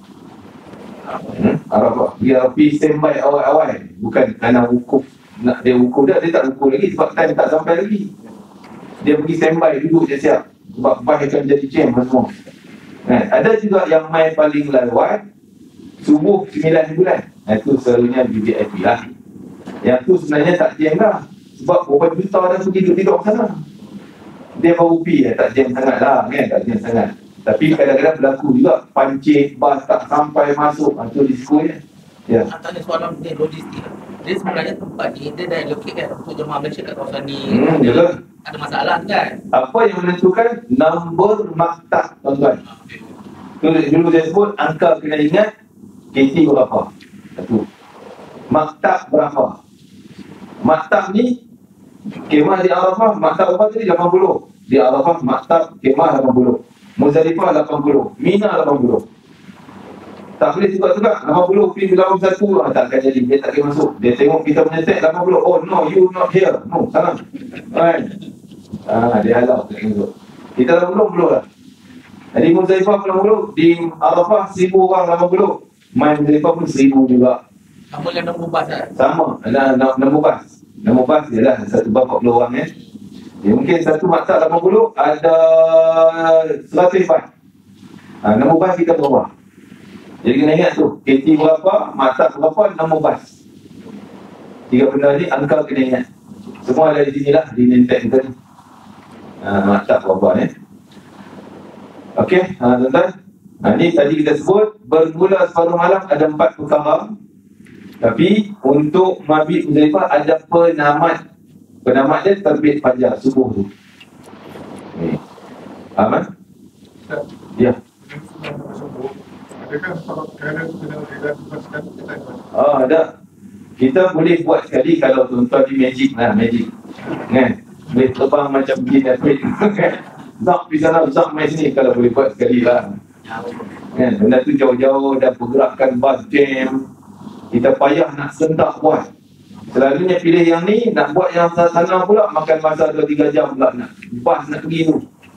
Arafah. Dia pergi standby awal-awal. Bukan kerana wukuf. Nak dia wukuf dah, dia tak wukuf lagi sebab time tak sampai lagi. Dia pergi standby, duduk je siap. Sebab bas akan jadi jam semua. Ada juga yang main paling lewat subuh 9 bulan. Itu selalunya VVIP lah. Yang tu sebenarnya tak jam dah. Sebab berapa juta dah tu tidur sana. Dia baru pergi tak jam sangat lah kan. Tak jam sangat. Tapi kadang-kadang berlaku juga pancit bas tak sampai masuk. Itu risiko ya. Ya. Tanya soalan dia logistik. Dia sebenarnya tempat ni dia dah allocate kan untuk jemaah Malaysia kat kawasan ni. Betul. Ada masalah kan? Apa yang menentukan nombor maktab tuan-tuan. Dulu saya sebut angka kena ingat KT berapa. Satu. Maktab berapa. Maktab ni kemah di Arafah maktab berapa tadi 80. Di Arafah maktab kemah 80. Muzdalifah 80, Mina 80. Tak boleh tukar-tukar 80 pergi 81 tak akan jadi. Dia tak boleh masuk. Dia tengok kita punya tag 80. Oh no, you not here. No, salah. Right. Dia halau tak masuk. Kita 80 belum lah. Jadi Muzdalifah 80, di Arafah 1000 orang 80. Main Muzdalifah pun 1000 juga. Sama dengan nombor bas kan? Sama. Nombor bas. Nombor bas dia lah satu bas 40 orang Ya, mungkin satu maktab 80 ada 100 bas. Nombor bas kita berapa? Jadi kena ingat tu, KT berapa, maktab berapa, nombor bas. 3 benda ni angka kena ingat. Semua ada di sini lah, di name tag kita ni. Maktab berapa ni. Okey, tuan-tuan. Ni tadi kita sebut bermula separuh malam ada 4 perkara. Tapi untuk mabit Muzdalifah ada penamat. Penamat dia terbit fajar subuh tu. Aman? Ya. Adakah perkara itu kena dilakukan kita? Ada. Kita boleh buat sekali kalau tuan-tuan di magic lah, magic. Kan? Boleh terbang macam begini Netflix. Zak pergi sana, Zak main sini kalau boleh buat sekali lah. Kan? Benda tu jauh-jauh dah pergerakan bus jam. Kita payah nak sentak buat. Selalunya pilih yang ni, nak buat yang sana pula makan masa 2-3 jam pula nak bas nak pergi tu.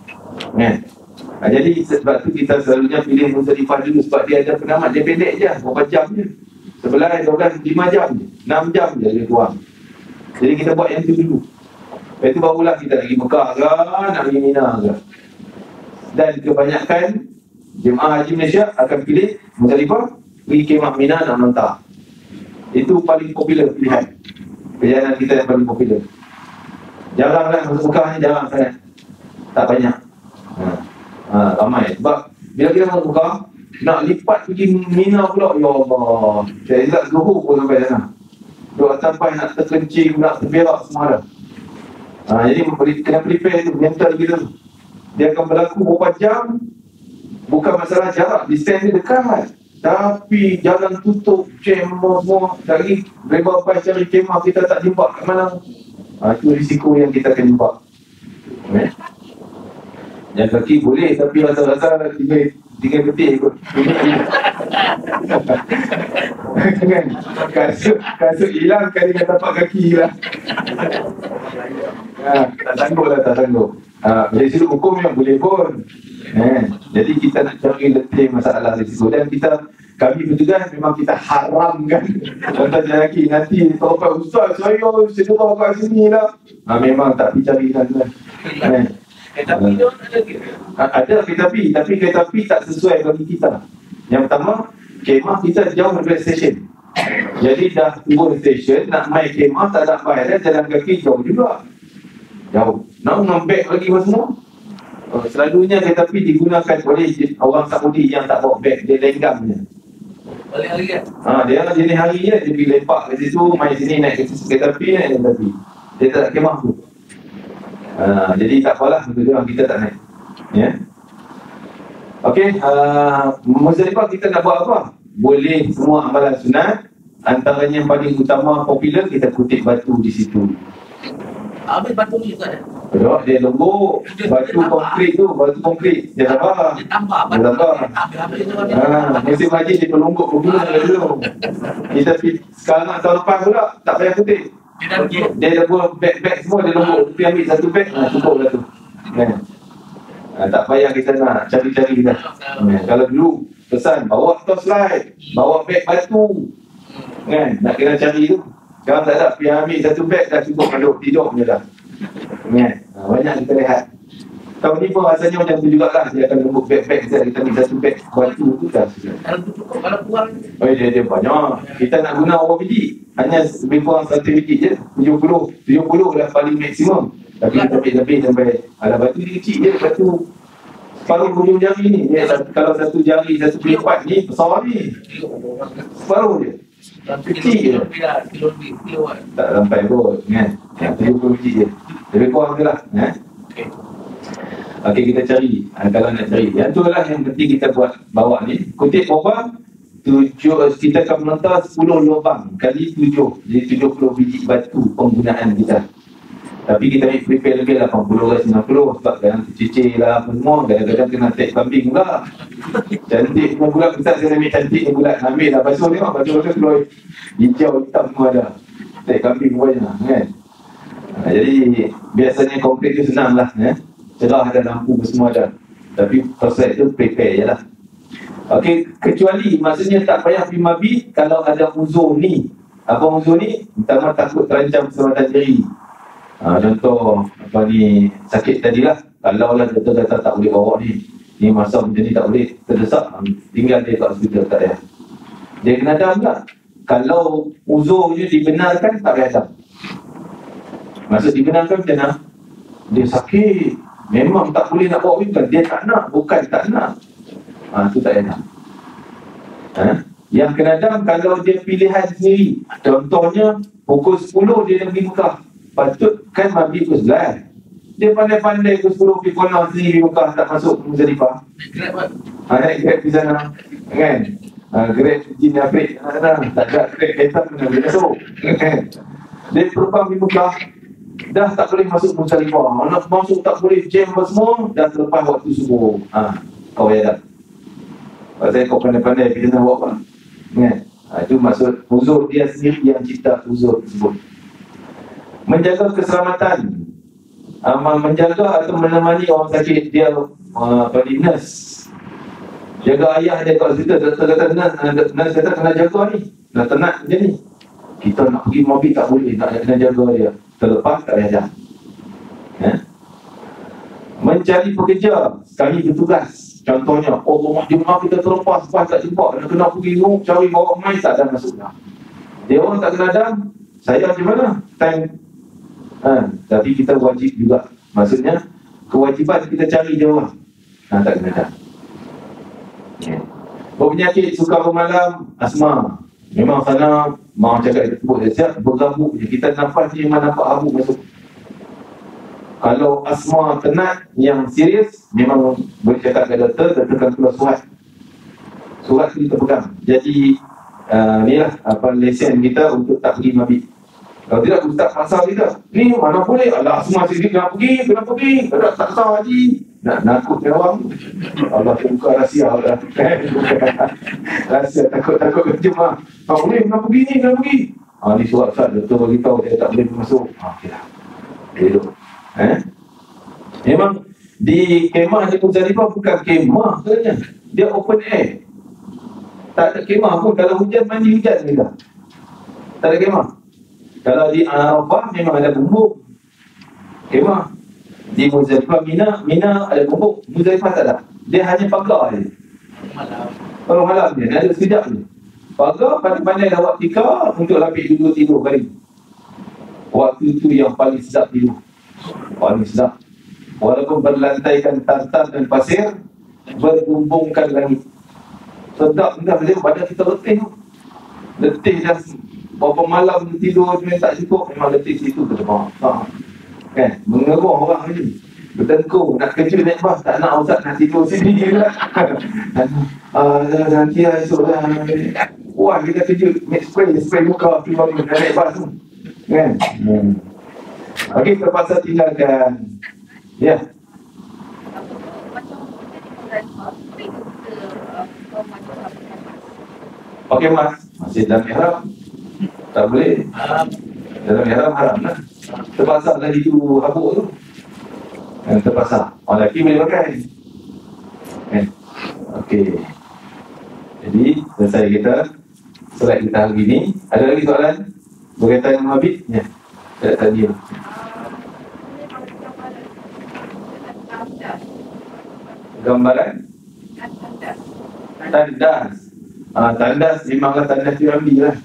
Jadi sebab tu kita selalunya pilih Muzdalifah dulu sebab dia ada penamat, dia pendek je, berapa jam je. 11, 12, 5 jam je, 6 jam je dia kurang. Jadi kita buat yang tu dulu. Lepas tu barulah kita pergi Mekah ke, nak pergi Mina ke. Dan kebanyakan jemaah haji Malaysia akan pilih Muzdalifah, pergi kemah Mina nak mentah. Itu paling popular pilihan. Perjalanan kita yang paling popular. Jaranglah masuk Mekah ni, jarang sangat. Tak banyak. Ramai. Sebab bila kita masuk Mekah, nak lipat pergi Mina pula, ya Allah. Saya ingat Zuhur pun sampai sana. Dua sampai nak terkencing, nak terberak semua dah. Jadi kena prepare tu, mental kita tu. Dia akan berlaku beberapa jam. Bukan masalah jarak, distance dia dekat, tapi jalan tutup, jam semua. Lagi lebar bas cari kemah, kita tak jumpa kat mana. Itu risiko yang kita akan jumpa. Yang kaki boleh, tapi rasa-rasa tiga ketik kot. Kan? Kasut hilang kali dengan tapak kaki lah. Tak sanggup. Dari sudut hukum yang boleh pun. Jadi kita nak cari letih masalah risiko. Dan kami petugas memang kita haramkan tuan-tuan dan lelaki nanti taubat, ustaz saya cedera kat sini lah. Memang tak pergi cari sana. Tapi dia ada ke? Ada kereta api, tapi kereta api tak sesuai bagi kita. Yang pertama, kemah kita jauh daripada stesen. Jadi dah turun stesen, nak main kemah tak ada bayar, jalan kaki jauh juga. Jauh. Nak ngambek lagi semua. Selalunya kereta api digunakan oleh orang Saudi yang tak bawa beg, dia lenggang je. Balik hari kan? Dia jenis hari je, dia pergi lepak kat situ, main sini naik kereta api, naik kereta api. Dia tak nak kemah tu. Jadi tak apalah, betul kita tak naik. Ya. Okey, Muzdalifah kita nak buat apa? Boleh semua amalan sunat. Antaranya yang paling utama popular, kita kutip batu di situ. Habis batu ni tak ada? Betul, dia lembut. Batu konkrit dia tambah. Dia tambah Dia tambah. Habis tu dia Musim haji dia pelonggok dulu. Kita sekarang tahun lepas pula tak payah kutip. Dia dah buat beg-beg semua, dia lembut. Pergi ambil satu beg, cukup dah tu. Tak payah kita nak cari-cari dah. Kalau dulu pesan bawa torchlight, bawa beg batu, kan, nak kena cari tu. Sekarang tak ada, pergi ambil satu beg dah cukup, duduk tidur je dah. Banyak kita lihat. Tahun ni pun rasanya macam tu jugalah. Dia akan lembut beg-beg, kita ambil satu beg batu tu dah. Kalau tu cukup, kalau kurang Dia banyak. Kita nak guna berapa biji? Hanya lebih kurang 1 biji je. 70 dah paling maksimum. Tapi kita lebih sampai batu ni kecil je. Batu separuh hujung jari ni. Kalau satu jari, 1/4 ni besar ni. Separuh je. Kecil je. Kilo Tak sampai pun kan. 70 biji je. Lebih kurang je lah. Okey, kita cari. Kalau nak cari, yang tu lah yang penting kita buat bawa ni. Kutip berapa? 7, kita akan menentar 10 lubang kali 7. Jadi 70 biji batu penggunaan kita. Tapi kita ambil prepare lebih 80 ke 90. Sebab kadang tercicir lah apa semua. Kadang-kadang kena take kambing pula. Cantik semua pula. Ustaz saya ambil cantik ni pula. Ambil lah basuh tengok. Basuh keluar hijau hitam semua ada. Take kambing banyak kan. Jadi biasanya konkret tu senang lah. Cerah ada, lampu semua ada. Tapi proses tu prepare je lah. Okey, kecuali maksudnya tak payah pergi mabit kalau ada uzur ni. Apa uzur ni? Pertama takut terancam keselamatan diri. Contoh apa ni, sakit tadilah. Kalau lah doktor kata tak boleh bawa ni, masa macam ni tak boleh, terdesak, tinggal dia kat hospital, tak payah. Dia kena ada pula. Kalau uzurnya dibenarkan, tak payah ada. Maksud dibenarkan macam mana? Dia sakit, memang tak boleh nak bawa weekend. Dia tak nak, bukan tak nak. Itu tak payah. Yang kena dam kalau dia pilihan sendiri. Contohnya pukul 10 dia nak pergi Mekah. Patut kan mabit pukul 11. Dia pandai-pandai pukul 10 pergi konak sendiri di Mekah, tak masuk Muzdalifah. Naik Grab pergi sana kan. Grab jin Afrik tak ada Grab kereta pun boleh masuk kan. Dia terbang di Mekah, dah tak boleh masuk Muzdalifah. Nak masuk tak boleh, jam semua. Dah selepas waktu subuh. Kau payah dah. Pasal kau pandai-pandai pergi sana buat apa kan. Itu maksud uzur dia sendiri yang cipta uzur tersebut. Menjaga keselamatan, menjaga atau menemani orang sakit dia, nurse. Jaga ayah dia kat hospital. Doktor kata nurse kata kena jaga ni, dah tenat macam ni. Kita nak pergi mobil tak boleh, nak kena jaga dia. Terlepas tak payah dah. Mencari pekerja, sekali bertugas. Contohnya, rumah jemaah kita terlepas, tak jumpa, kena pergi cari bawa main, tak ada masuknya. Dia orang tak kena adam, saya macam mana? Time. Tapi kita wajib juga. Maksudnya, kewajiban kita cari dia orang. Tak kena adam. Berpenyakit, suka bermalam, asma. Memang sana, mau cakap dia sebut dia siap, bergabung je. Kita nafas ni memang nampak habuk masuk. Kalau asma tenat yang serius, memang boleh cakap ke doktor, doktor akan keluar surat. Surat tu kita pegang. Jadi, inilah lesen kita untuk tak pergi mabit. Kalau tidak, ustaz pasal kita. Ni mana boleh? Alah, asma sendiri kena pergi. Tak tahu haji. Nak nakutkan orang. Allah buka rahsia. Rahsia takut jemaah. Tak boleh, kena pergi ni, kena pergi. Ni surat doktor beritahu dia tak boleh masuk. Okeylah. Duduk. Memang di kemah di Muzdalifah bukan kemah sebenarnya. Dia open air. Tak ada kemah pun. Kalau hujan, mandi hujan kita. Tak ada kemah. Kalau di Arafah memang ada bumbung kemah. Di Muzdalifah, Mina ada bumbung. Muzdalifah tak ada. Dia hanya pagar je. Kalau malam dia ada sekejap je. Pagar pandai-pandai awak tikar untuk lapik dulu tidur kali. Waktu tu yang paling sedap tidur. Paling sedap. Walaupun berlantaikan tartar dan pasir, berbumbungkan langit. Sedap dah dia badan kita letih. Letih dah berapa malam tidur tak cukup, memang letih situ ke depan. Kan? Mengeruh orang ni. Bertengkur, nak kerja naik bas, tak nak ustaz, nak tidur sini lah. Nanti lah esok lah. Wah, kita kerja, make spray muka, keluar naik bas tu. Kan? Okey, terpaksa tinggalkan. Ya. Okey mas, masih dalam ihram. Tak boleh. Dalam ihram haram lah. Terpaksa lagi tu habuk tu. Terpaksa. Orang lelaki boleh pakai. Okey. Jadi, selesai kita slide kita hari ni. Ada lagi soalan berkaitan dengan mabit? Ya. Tak tadi. Gambaran tandas. Tandas memanglah tandas piramid lah.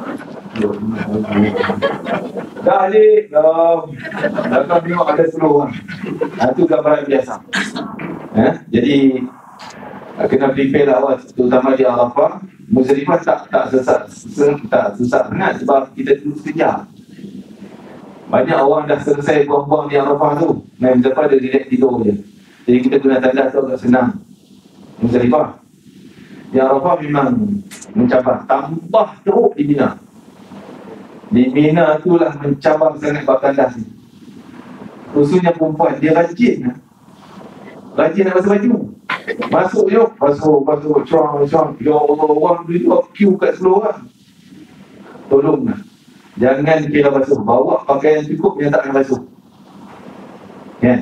Dah adik. Belakang tengok ada 10 orang. Itu gambaran biasa. Jadi kena prepare lah awal, terutama di Arafah. Muzdalifah tak susah sangat sebab kita duduk sekejap. Banyak orang dah selesai buang-buang di Arafah tu. Muzdalifah dia relax tidur je. Jadi kita guna tandas tu agak senang. Muzdalifah. Di Arafah memang mencabar. Tambah teruk di Mina. Di Mina itulah mencabar sangat bab tandas ni. Khususnya perempuan, dia rajin. Rajin nak basuh baju. Masuk je, basuh, cuang. Ya Allah, orang beli tu queue kat 10 orang. Tolonglah. Jangan kira basuh. Bawa pakaian cukup yang tak akan basuh. Kan?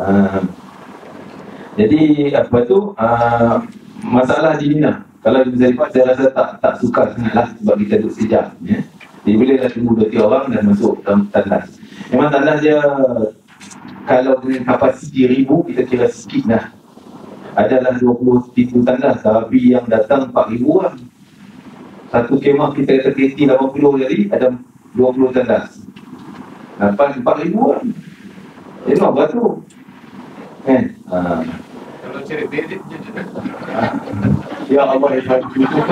Jadi apa tu masalah di Mina. Kalau di Muzdalifah saya rasa tak suka sangatlah sebab kita duduk sekejap. Jadi bolehlah tunggu 2-3 orang dan masuk dalam tandas. Memang tandas dia kalau dengan kapasiti 1000 kita kira sikit dah. Adalah 20 tipu tandas, tapi yang datang 4,000 orang. Satu kemah kita kata KT 80 jadi ada 20 tandas. Dapat 4,000 orang. Tengok batu. Kan? Kalau cari berit je. Ya Allah, ya Tuhan.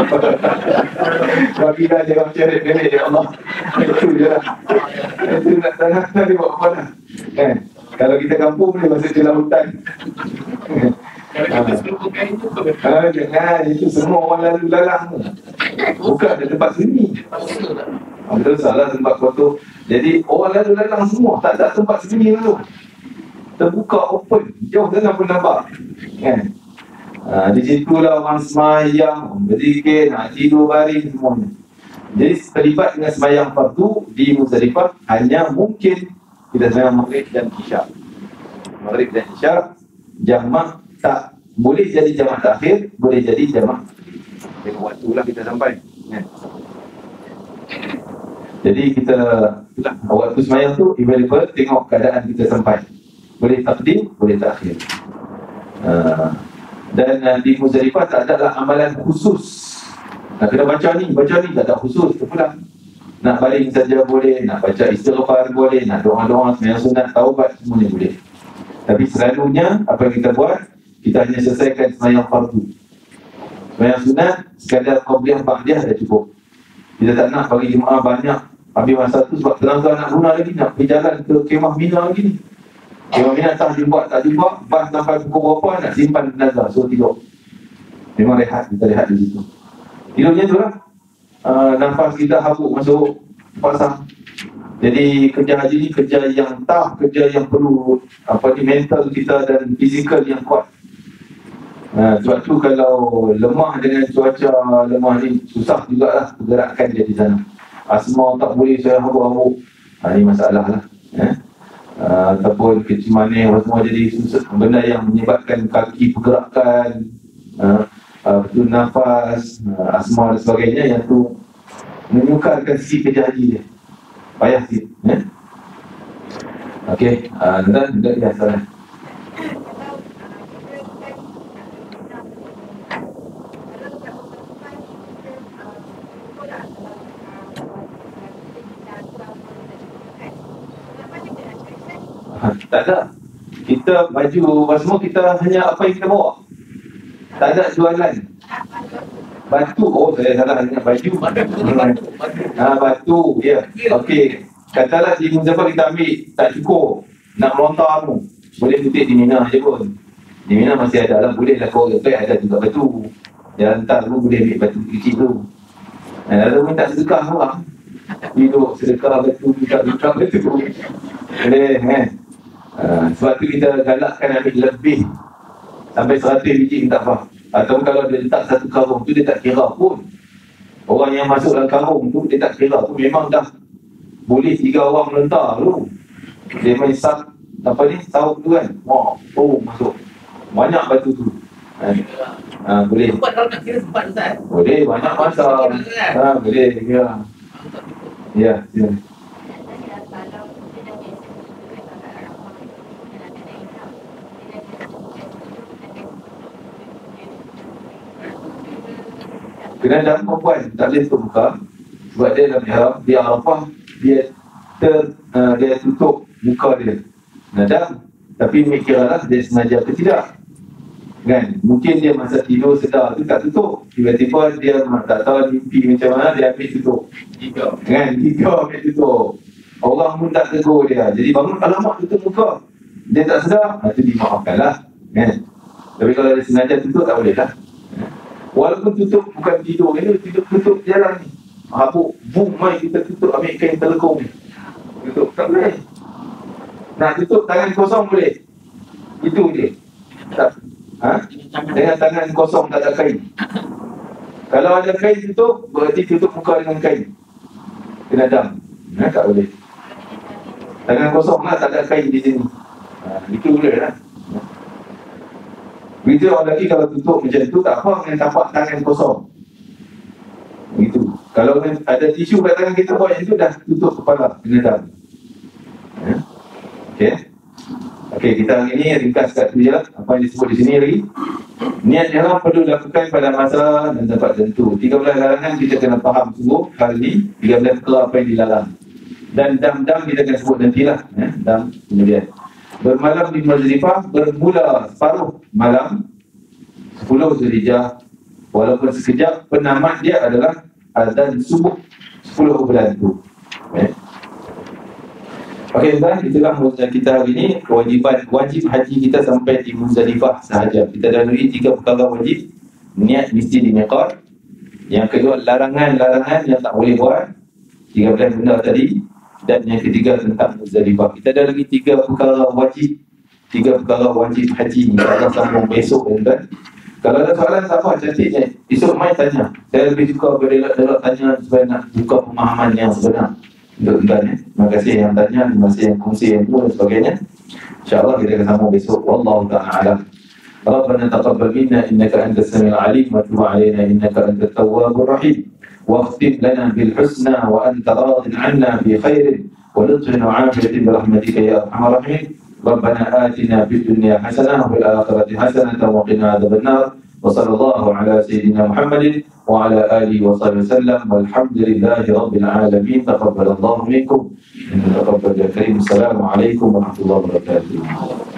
Bagi dah dia orang cari berit, ya Allah. Itu je lah. Itu nak tengah buat apa dah. Kan? Kalau kita kampung boleh masuk dalam hutan. Kalau kita serupakan itu jangan, itu semua orang lalu lalang. Bukan ada tempat sunyi. Betul salah tempat kotor. Jadi orang lalu lalang semua, tak ada tempat sunyi lalu. Terbuka open, jauh jangan pun nampak. Kan? Di situlah orang semayang, berzikir, nak tidur baring semuanya. Jadi terlibat dengan semayang fardu di Muzdalifah hanya mungkin kita semayang Maghrib dan Isyak. Maghrib dan Isyak jamak tak boleh jadi jamak takhir, boleh jadi jamak. Tengok waktulah kita sampai. Kan? Jadi kita waktu semayang tu evaluate, tengok keadaan kita sampai. boleh takdim, boleh takhir. Dan di Muzdalifah tak ada amalan khusus. Nak kena baca ni tak ada khusus, terpulang. Nak baling saja boleh, nak baca istighfar boleh, nak doa-doa sembahyang sunat, taubat, semuanya boleh. Tapi selalunya apa yang kita buat, kita hanya selesaikan sembahyang fardu. Sembahyang sunat sekadar qabliyah ba'diyah dah cukup. Kita tak nak bagi jemaah banyak habis masa tu sebab tenaga nak guna lagi, nak pergi jalan ke kemah Mina lagi ni. Kemah Mina tak dibuat, bas sampai pukul berapa nak simpan tenaga, so tidur. Memang rehat, kita rehat di situ. Tidurnya tu lah. Nafas kita habuk masuk pasang. Jadi kerja haji ni kerja yang tough, kerja yang perlu mental kita dan fizikal yang kuat. Sebab tu kalau lemah dengan cuaca lemah ni, susah jugalah pergerakan dia di sana. Asma tak boleh saya habuk-habuk, ni masalah lah. Ataupun kecil manis semua jadi susah, benda yang menyebabkan kaki pergerakan, betul nafas, asma dan sebagainya, yang tu menyukarkan si kerja haji dia. Payah sikit. Okey, dan biasa. Tak ada. Kita baju semua kita hanya apa yang kita bawa. Tak ada jualan. Batu, saya salah dengan baju. Batu, ya. Okey. Katalah di Muzdalifah kita ambil tak cukup, nak melontar kamu, boleh kutip di Mina je pun. Di Mina masih ada lah, boleh lah kau ada juga batu. Jalan tak pun boleh ambil batu kecil tu. Lalu minta sedekah orang. Hidup sedekah batu, minta sedekah batu. Boleh kan? Sebab tu kita galakkan ambil lebih sampai 100 biji minta apa. Atau kalau dia letak satu karung tu, dia tak kira pun. Orang yang masuk dalam karung tu, dia tak kira pun. Memang dah boleh 3 orang melentar tu. Dia main sap, sauk tu kan. Masuk banyak batu tu. Boleh. Sempat kalau nak kira sempat Ustaz. Boleh, banyak masa. Boleh kira. Ya, ya. Kena dalam perempuan tak boleh terbuka sebab dia dalam ihram, dia Arafah, dia tutup muka dia. Nadam, tapi mikirlah dia sengaja atau tidak. Kan? Mungkin dia masa tidur sedar tu tak tutup. Tiba-tiba dia tak tahu mimpi macam mana, dia ambil tutup. Kan? Tiga ambil tutup. Orang pun tak tegur dia. Jadi bangun, alamak tutup muka. Dia tak sedar, itu dimaafkanlah. Kan? Tapi kalau dia sengaja tutup tak boleh lah. Walaupun tutup bukan tidur ni, tutup jalan ni. Habuk, boom, mai kita tutup, ambil kain telekung ni. Tutup, tak boleh. Nak tutup tangan kosong boleh. Itu dia. Tak. Dengan tangan kosong tak ada kain. Kalau ada kain tutup, berarti tutup muka dengan kain. Kena dam. Tak boleh. Tangan kosong lah, tak ada kain di sini. Itu boleh lah. Bila orang lelaki kalau tutup macam tu, tak apa dengan tampak tangan kosong. Begitu. Kalau ada tisu kat tangan kita buat macam tu, dah tutup kepala, kena dam. Okey, kita hari ni ringkas kat tu je. Apa yang disebut di sini lagi. Niat ihram perlu dilakukan pada masa dan tempat tertentu. 13 larangan kita kena faham sungguh hari ni. 13 perkara apa yang dilarang. Dan dam-dam kita akan sebut nantilah. Dam kemudian. Bermalam di Muzdalifah bermula separuh malam 10 Zulhijjah. Walaupun sekejap, penamat dia adalah azan subuh 10 bulan tu. Okey, tuan, itulah kita hari ini. Wajib haji kita sampai di Muzdalifah sahaja. Kita dah lalui 3 perkara wajib. Niat mesti di miqat. Yang kedua, larangan-larangan yang tak boleh buat. 13 benda tadi. Dan yang ketiga tentang Muzdalifah. Kita ada lagi 3 perkara wajib. 3 perkara wajib haji. Kita akan sambung besok, tuan. Kalau ada soalan, sama cantiknya. Esok mai tanya. Saya lebih suka berdelak-delak tanya supaya nak buka pemahaman yang sebenar untuk tuan. Terima kasih yang tanya, terima kasih yang kongsi yang dan sebagainya. InsyaAllah kita akan sambung besok. Wallahu ta'ala alam. Rabbana taqabbal minna innaka antas samiul alim wa tub 'alaina innaka antat tawwabur rahim. واختم لنا بالحسنى وأنت راض عنا في خير ولطف وعافية برحمتك يا أرحم الراحمين Rabbana atina fid dunya hasanah wa fil akhirati hasanah wa qina adzabannar. Wa sallallahu ala sayyidina Muhammadin wa ala alihi wa sahbihi wasallam. Walhamdulillahi rabbil alamin. Taqabbalallahu minkum. Taqabbal ya karim. Assalamualaikum warahmatullahi wabarakatuh.